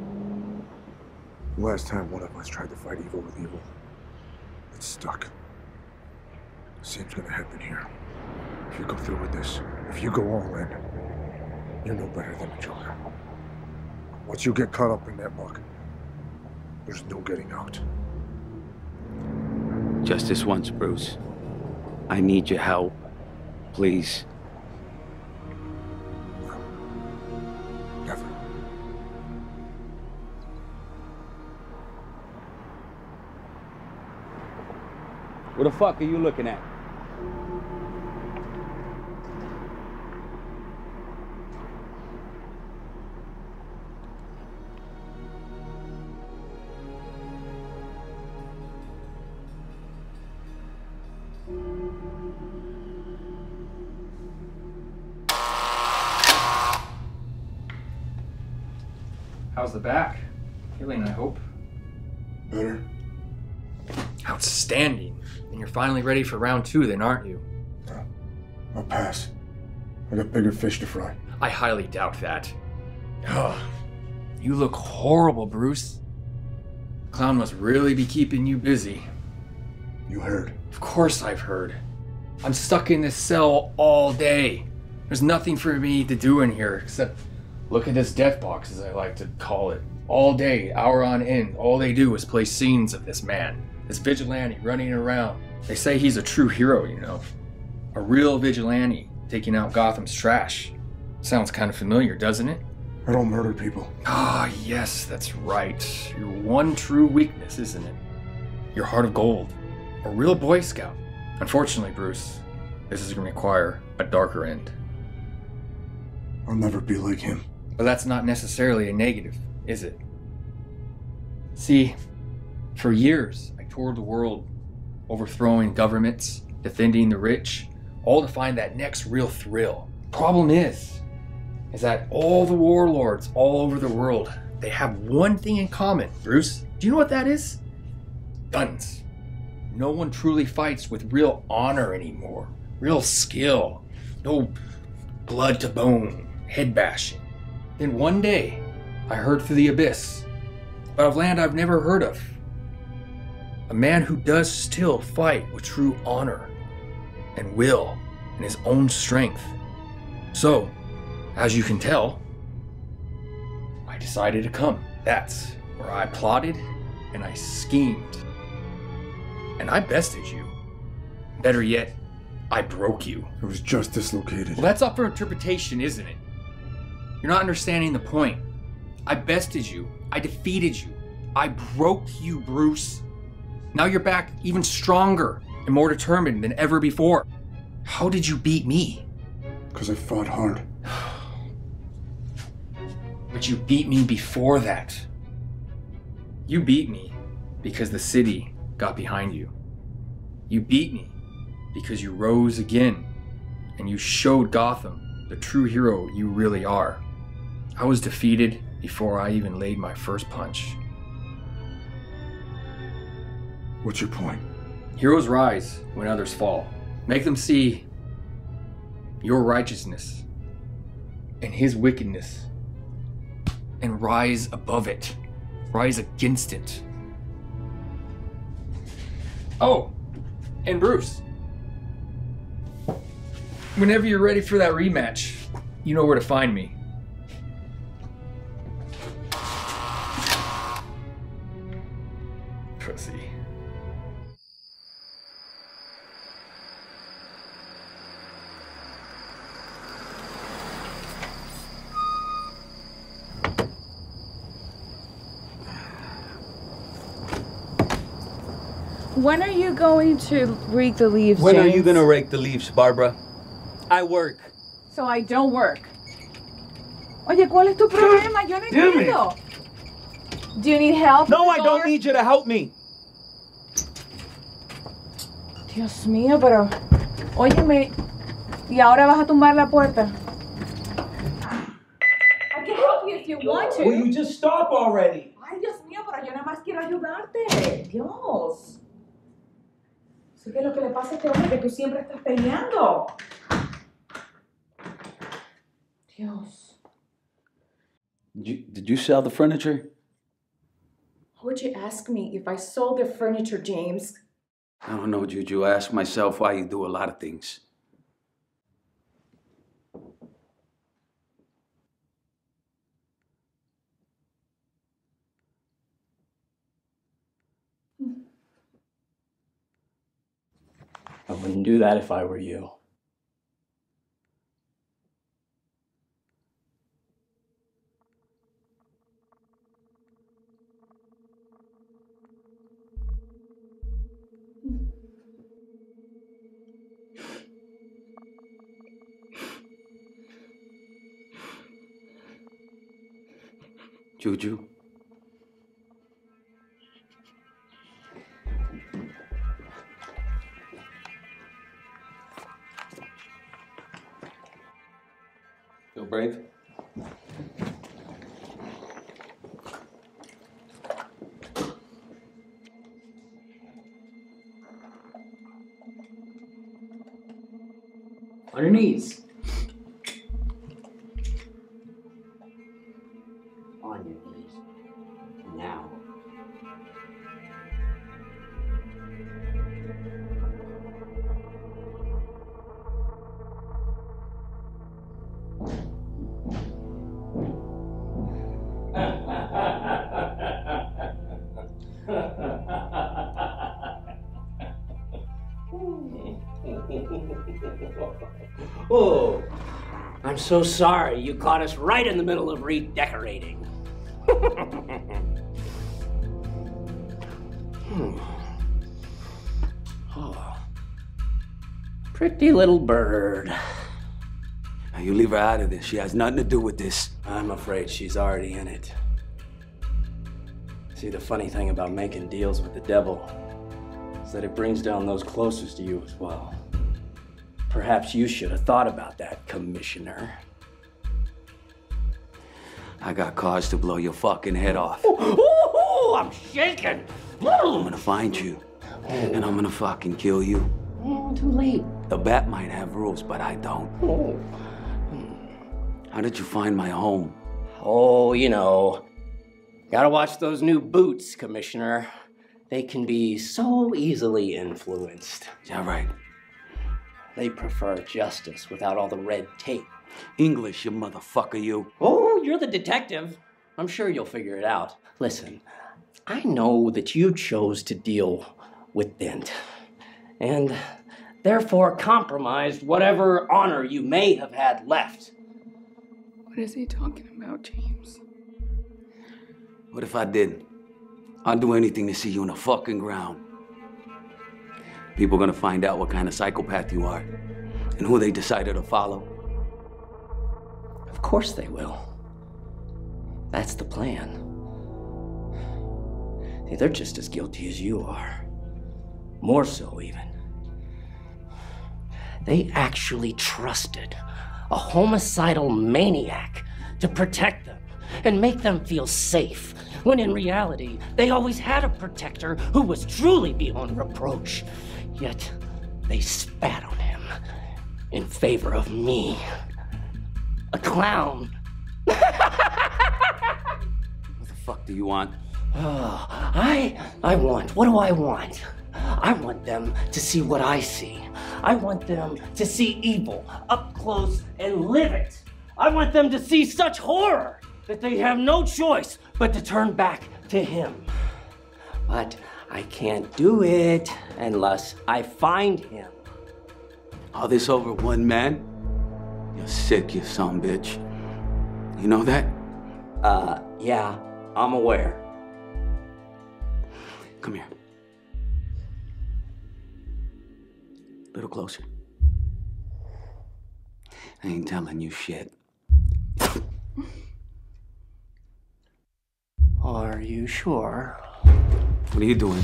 the last time one of us tried to fight evil with evil, it stuck. Same's gonna happen here. If you go through with this, if you go all in, you're no better than the Joker. Once you get caught up in that muck, there's no getting out. Just this once, Bruce. I need your help. Please. Never. What the fuck are you looking at? How's the back? Healing, I hope. Better. Outstanding. And you're finally ready for round 2 then, aren't you? I'll pass. I got bigger fish to fry. I highly doubt that. Ugh. You look horrible, Bruce. Clown must really be keeping you busy. You heard? Of course I've heard. I'm stuck in this cell all day. There's nothing for me to do in here except look at this death box, as I like to call it. All day, hour on end, all they do is play scenes of this man, this vigilante running around. They say he's a true hero, you know. A real vigilante taking out Gotham's trash. Sounds kind of familiar, doesn't it? I don't murder people. Ah, yes, that's right. Your one true weakness, isn't it? Your heart of gold. A real Boy Scout. Unfortunately, Bruce, this is going to require a darker end. I'll never be like him. But that's not necessarily a negative, is it? See, for years, I toured the world, overthrowing governments, defending the rich, all to find that next real thrill. Problem is that all the warlords all over the world, they have one thing in common, Bruce. Do you know what that is? Guns. No one truly fights with real honor anymore, real skill, no blood to bone, head bashing. Then one day, I heard through the abyss about a land I've never heard of. A man who does still fight with true honor and will and his own strength. So, as you can tell, I decided to come. That's where I plotted and I schemed. And I bested you. Better yet, I broke you. It was just dislocated. Well, that's up for interpretation, isn't it? You're not understanding the point. I bested you. I defeated you. I broke you, Bruce. Now you're back even stronger and more determined than ever before. How did you beat me? Because I fought hard. But you beat me before that. You beat me because the city got behind you. You beat me because you rose again and you showed Gotham the true hero you really are. I was defeated before I even laid my first punch. What's your point? Heroes rise when others fall. Make them see your righteousness and his wickedness and rise above it. Rise against it. Oh, and Bruce, whenever you're ready for that rematch, you know where to find me. Pussy. When are you going to rake the leaves, When are James? you gonna rake the leaves, Barbara? I work. So I don't work. Oye, ¿cuál es tu problema? Yo no entiendo. Do you need help? No, I don't need you to help me. Dios mío, pero... Óyeme, ¿y ahora vas a tumbar la puerta? I can help you if you want to. Will you just stop already? Ay, Dios mío, pero yo nada más quiero ayudarte. Dios. Sé que lo que le pasa a este hombre es que tú siempre estás peleando. Dios. Did you sell the furniture? How would you ask me if I sold the furniture, James? I don't know, Juju. I ask myself why you do a lot of things. I wouldn't do that if I were you. Juju. Feel brave? On your knees. On your knees. Now. Oh, I'm so sorry. You caught us right in the middle of redecorating. Oh, pretty little bird. Now you leave her out of this. She has nothing to do with this. I'm afraid she's already in it. See, the funny thing about making deals with the devil is that it brings down those closest to you as well. Perhaps you should have thought about that, Commissioner. I got cause to blow your fucking head off. Ooh, I'm shaking. I'm gonna find you, and I'm gonna fucking kill you. Oh, too late. The bat might have rules, but I don't. Oh. How did you find my home? Oh, you know. Gotta watch those new boots, Commissioner. They can be so easily influenced. Yeah, right. They prefer justice without all the red tape. English, you motherfucker, you. Oh, you're the detective. I'm sure you'll figure it out. Listen, I know that you chose to deal with Dent, and therefore compromised whatever honor you may have had left. What is he talking about, James? What if I did? I'd do anything to see you in the fucking ground. People are gonna find out what kind of psychopath you are and who they decided to follow. Of course they will. That's the plan. See, they're just as guilty as you are. More so, even. They actually trusted a homicidal maniac to protect them and make them feel safe, when in reality, they always had a protector who was truly beyond reproach. Yet, they spat on him in favor of me. A clown. What the fuck do you want? Oh, I want, what do I want? I want them to see what I see. I want them to see evil up close and live it. I want them to see such horror that they have no choice but to turn back to him. But I can't do it unless I find him. All this over one man? You're sick, you son bitch. You know that? Yeah, I'm aware. Come here. A little closer. I ain't telling you shit. Are you sure? What are you doing?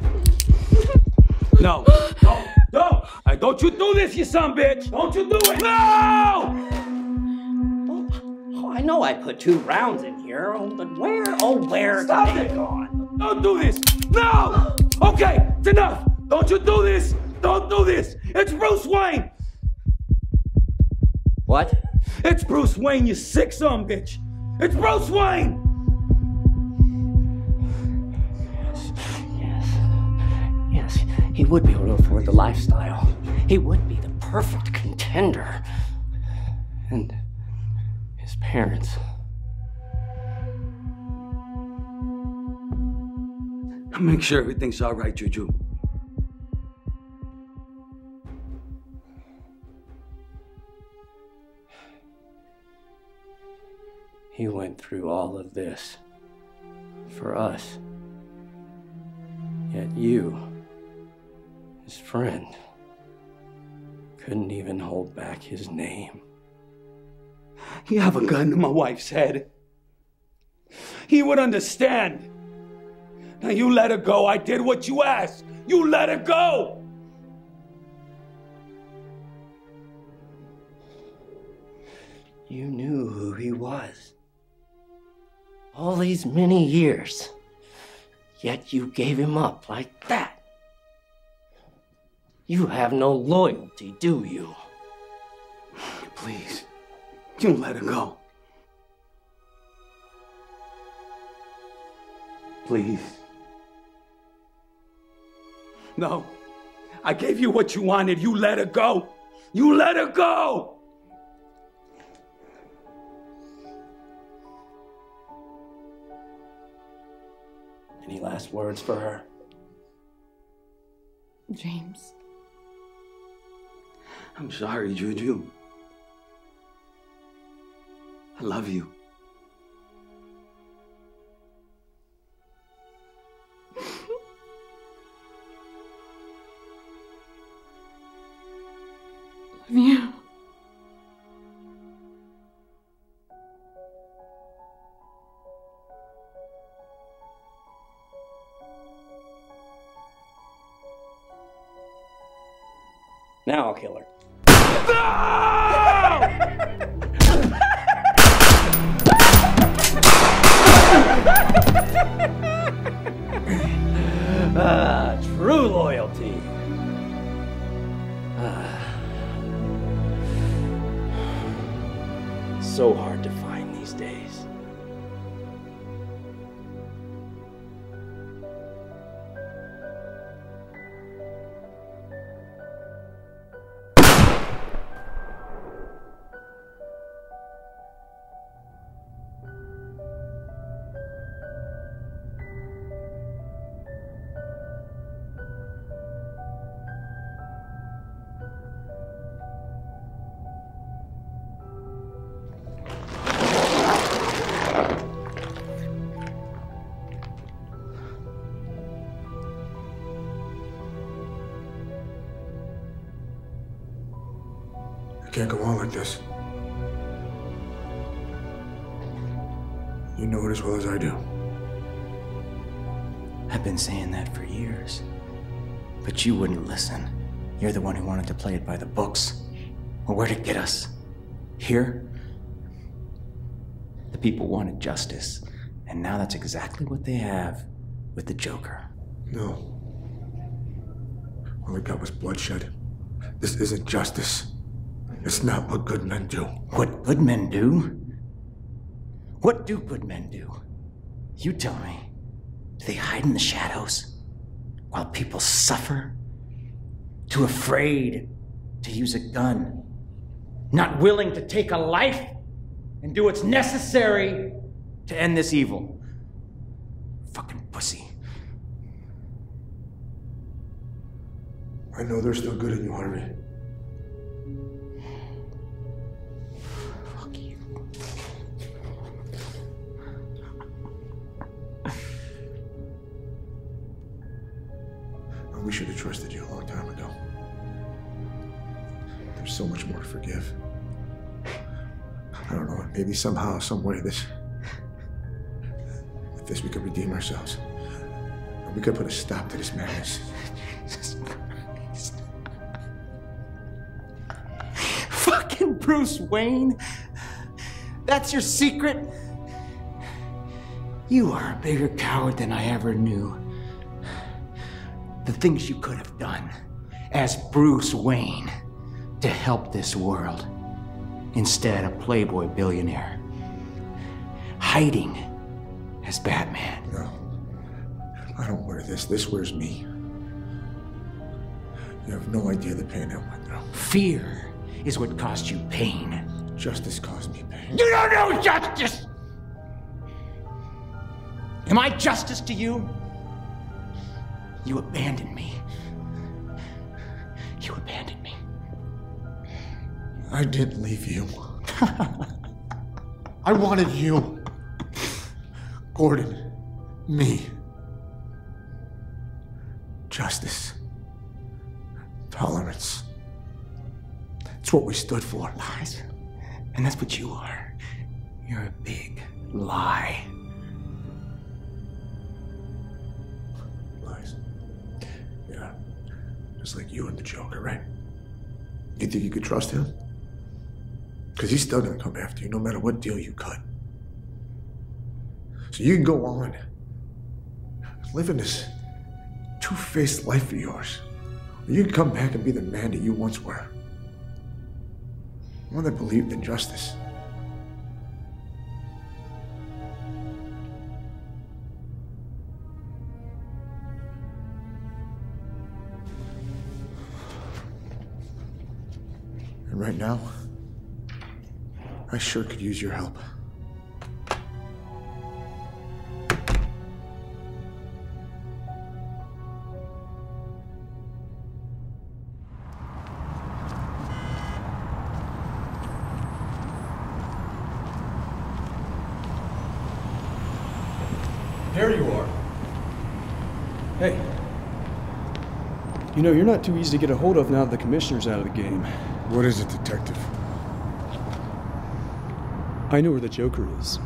No! No! No! Don't you do this, you son bitch! Don't you do it! No! Oh, I know I put 2 rounds in here, but where, where Stop did it! they gone? Don't do this! No! Okay, it's enough! Don't you do this! Don't do this! It's Bruce Wayne! What? It's Bruce Wayne, you sick son bitch! It's Bruce Wayne! Yes, he would be able to afford the lifestyle. He would be the perfect contender. And his parents. I'll make sure everything's all right, Juju. He went through all of this for us. Yet you, his friend, couldn't even hold back his name. You have a gun to my wife's head. he would understand. Now you let her go. I did what you asked. You let her go. You knew who he was. All these many years. Yet you gave him up like that. You have no loyalty, do you? Please, you let her go. Please. No, I gave you what you wanted. You let her go. You let her go. Any last words for her? James. I'm sorry, Juju. I love you. Love you. Now I'll kill her. True loyalty. So hard to find these days. Can't go on like this. You know it as well as I do. I've been saying that for years. But you wouldn't listen. You're the one who wanted to play it by the books. Well, where'd it get us? Here? The people wanted justice. And now that's exactly what they have with the Joker. No. All we got was bloodshed. This isn't justice. It's not what good men do. What good men do? What do good men do? You tell me. Do they hide in the shadows while people suffer? Too afraid to use a gun? Not willing to take a life and do what's necessary to end this evil? Fucking pussy. I know there's still good in you, Harvey. We should have trusted you a long time ago. There's so much more to forgive. I don't know, maybe somehow, some way, with this we could redeem ourselves. And we could put a stop to this madness. Jesus Christ. Fucking Bruce Wayne? That's your secret? You are a bigger coward than I ever knew. The things you could have done as Bruce Wayne to help this world. Instead, a playboy billionaire. Hiding as Batman. No. I don't wear this. This wears me. You have no idea the pain I went through. Fear is what caused you pain. Justice caused me pain. You don't know justice! Am I justice to you? You abandoned me. You abandoned me. I didn't leave you. I wanted you. Gordon. Me. Justice. Tolerance. It's what we stood for. Lies. And that's what you are. You're a big lie. Just like you and the Joker, right? You think you could trust him? Because he's still gonna come after you no matter what deal you cut. So you can go on living this two-faced life of yours. Or you can come back and be the man that you once were. One that believed in justice. And right now, I sure could use your help. There you are. Hey. You know, you're not too easy to get a hold of now that the commissioner's out of the game. What is it, detective? I know where the Joker is.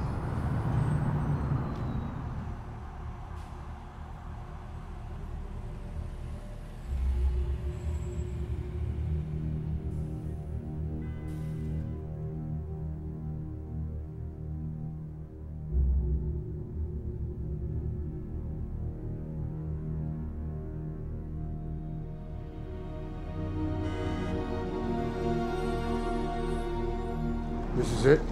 This is it?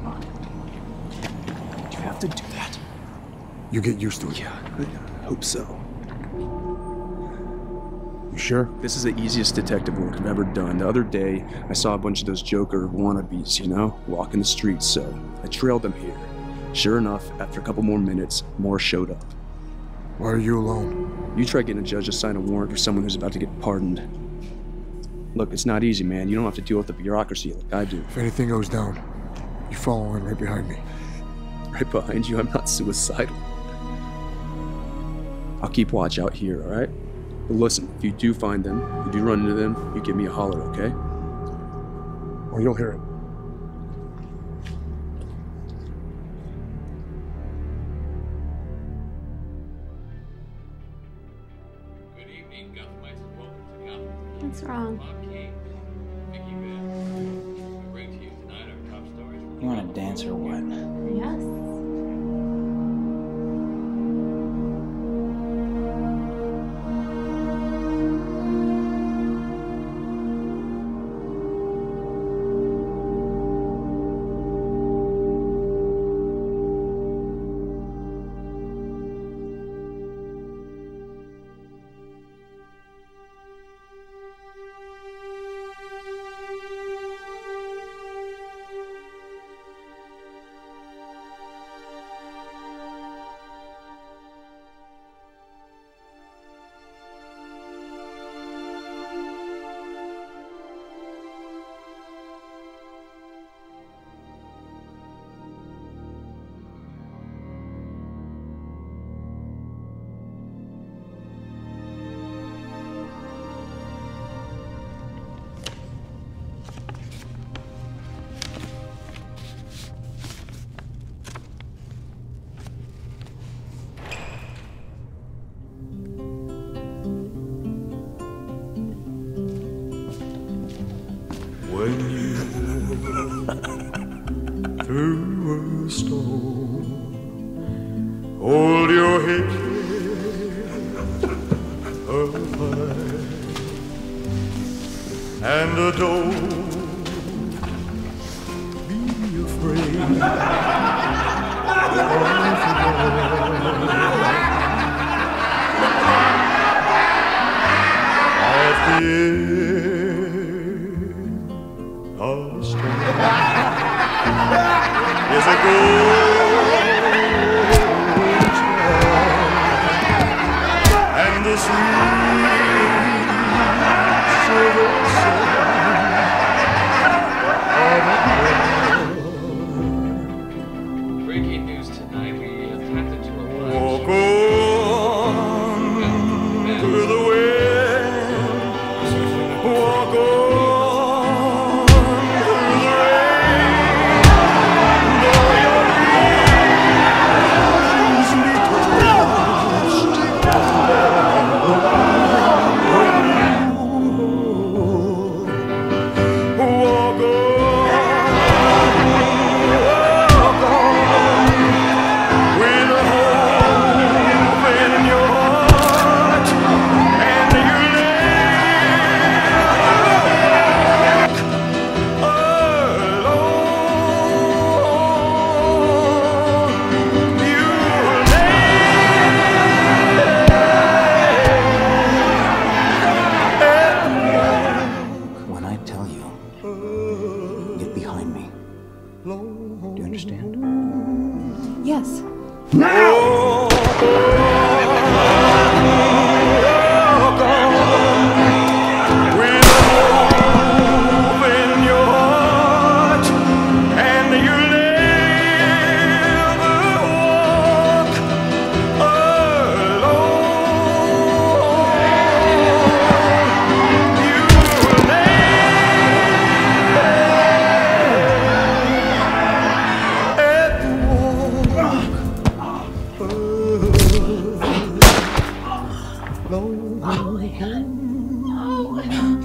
You have to do that. You get used to it. Yeah, I hope so. You sure? This is the easiest detective work I've ever done. The other day, I saw a bunch of those Joker wannabes, you know, walking the streets, so I trailed them here. Sure enough, after a couple more minutes, more showed up. Why are you alone? You try getting a judge to sign a warrant for someone who's about to get pardoned. Look, it's not easy, man. You don't have to deal with the bureaucracy like I do. If anything goes down, you follow in right behind me. Right behind you? I'm not suicidal. I'll keep watch out here, all right? But listen, if you do find them, you do run into them, you give me a holler, okay? Or you'll hear it. Good evening, Gothamites, and welcome to Gotham. What's wrong? You want to dance or what? Yes. When you through a storm, hold your head up high and don't be afraid at the end of the storm is a golden child and the sweet silver sound. Breaking news tonight, we have tapped into a line. Walk on through the wind, walk on. Oh my god. Oh my god.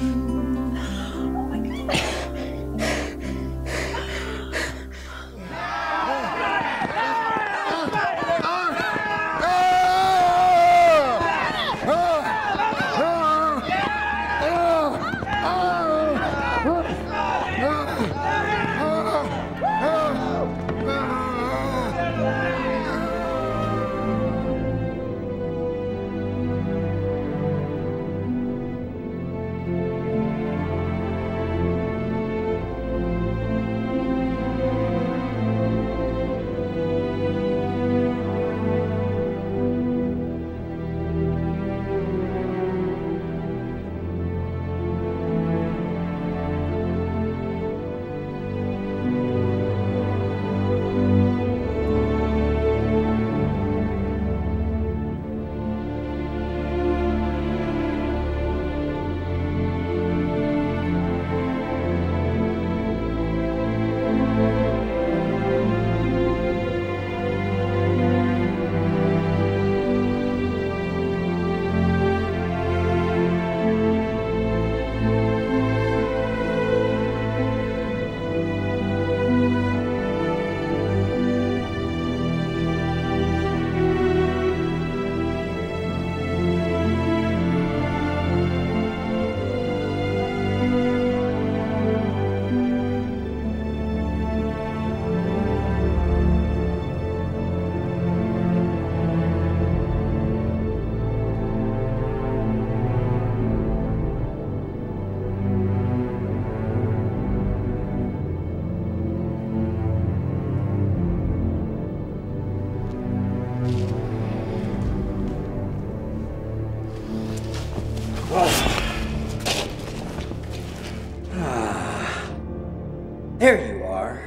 There you are.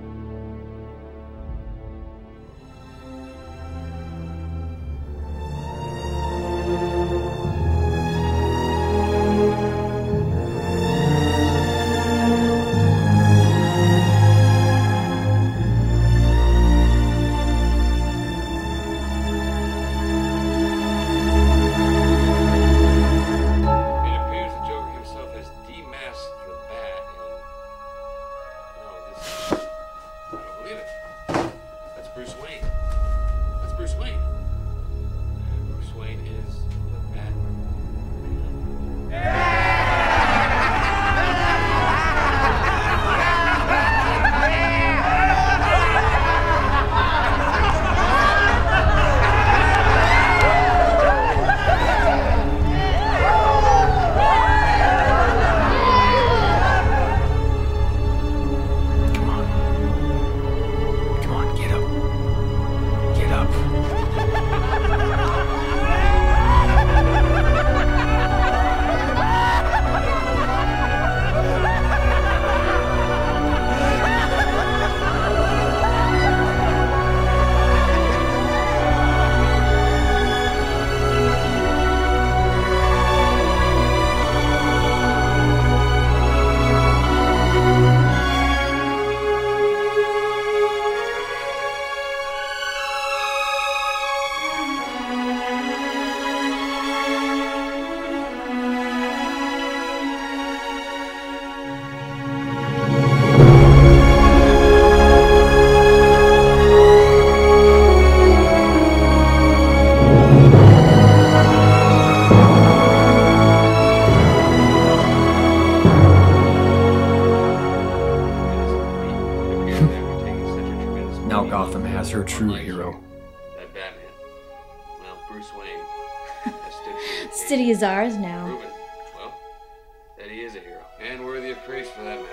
Now Gotham has her true hero. That Batman. Well, Bruce Wayne has stood here. City is ours now. Proven, well, that he is a hero. And worthy of praise for that matter.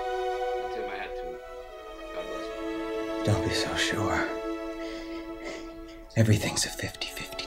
I tip my hat to him. God bless him. Don't be so sure. Everything's a 50-50.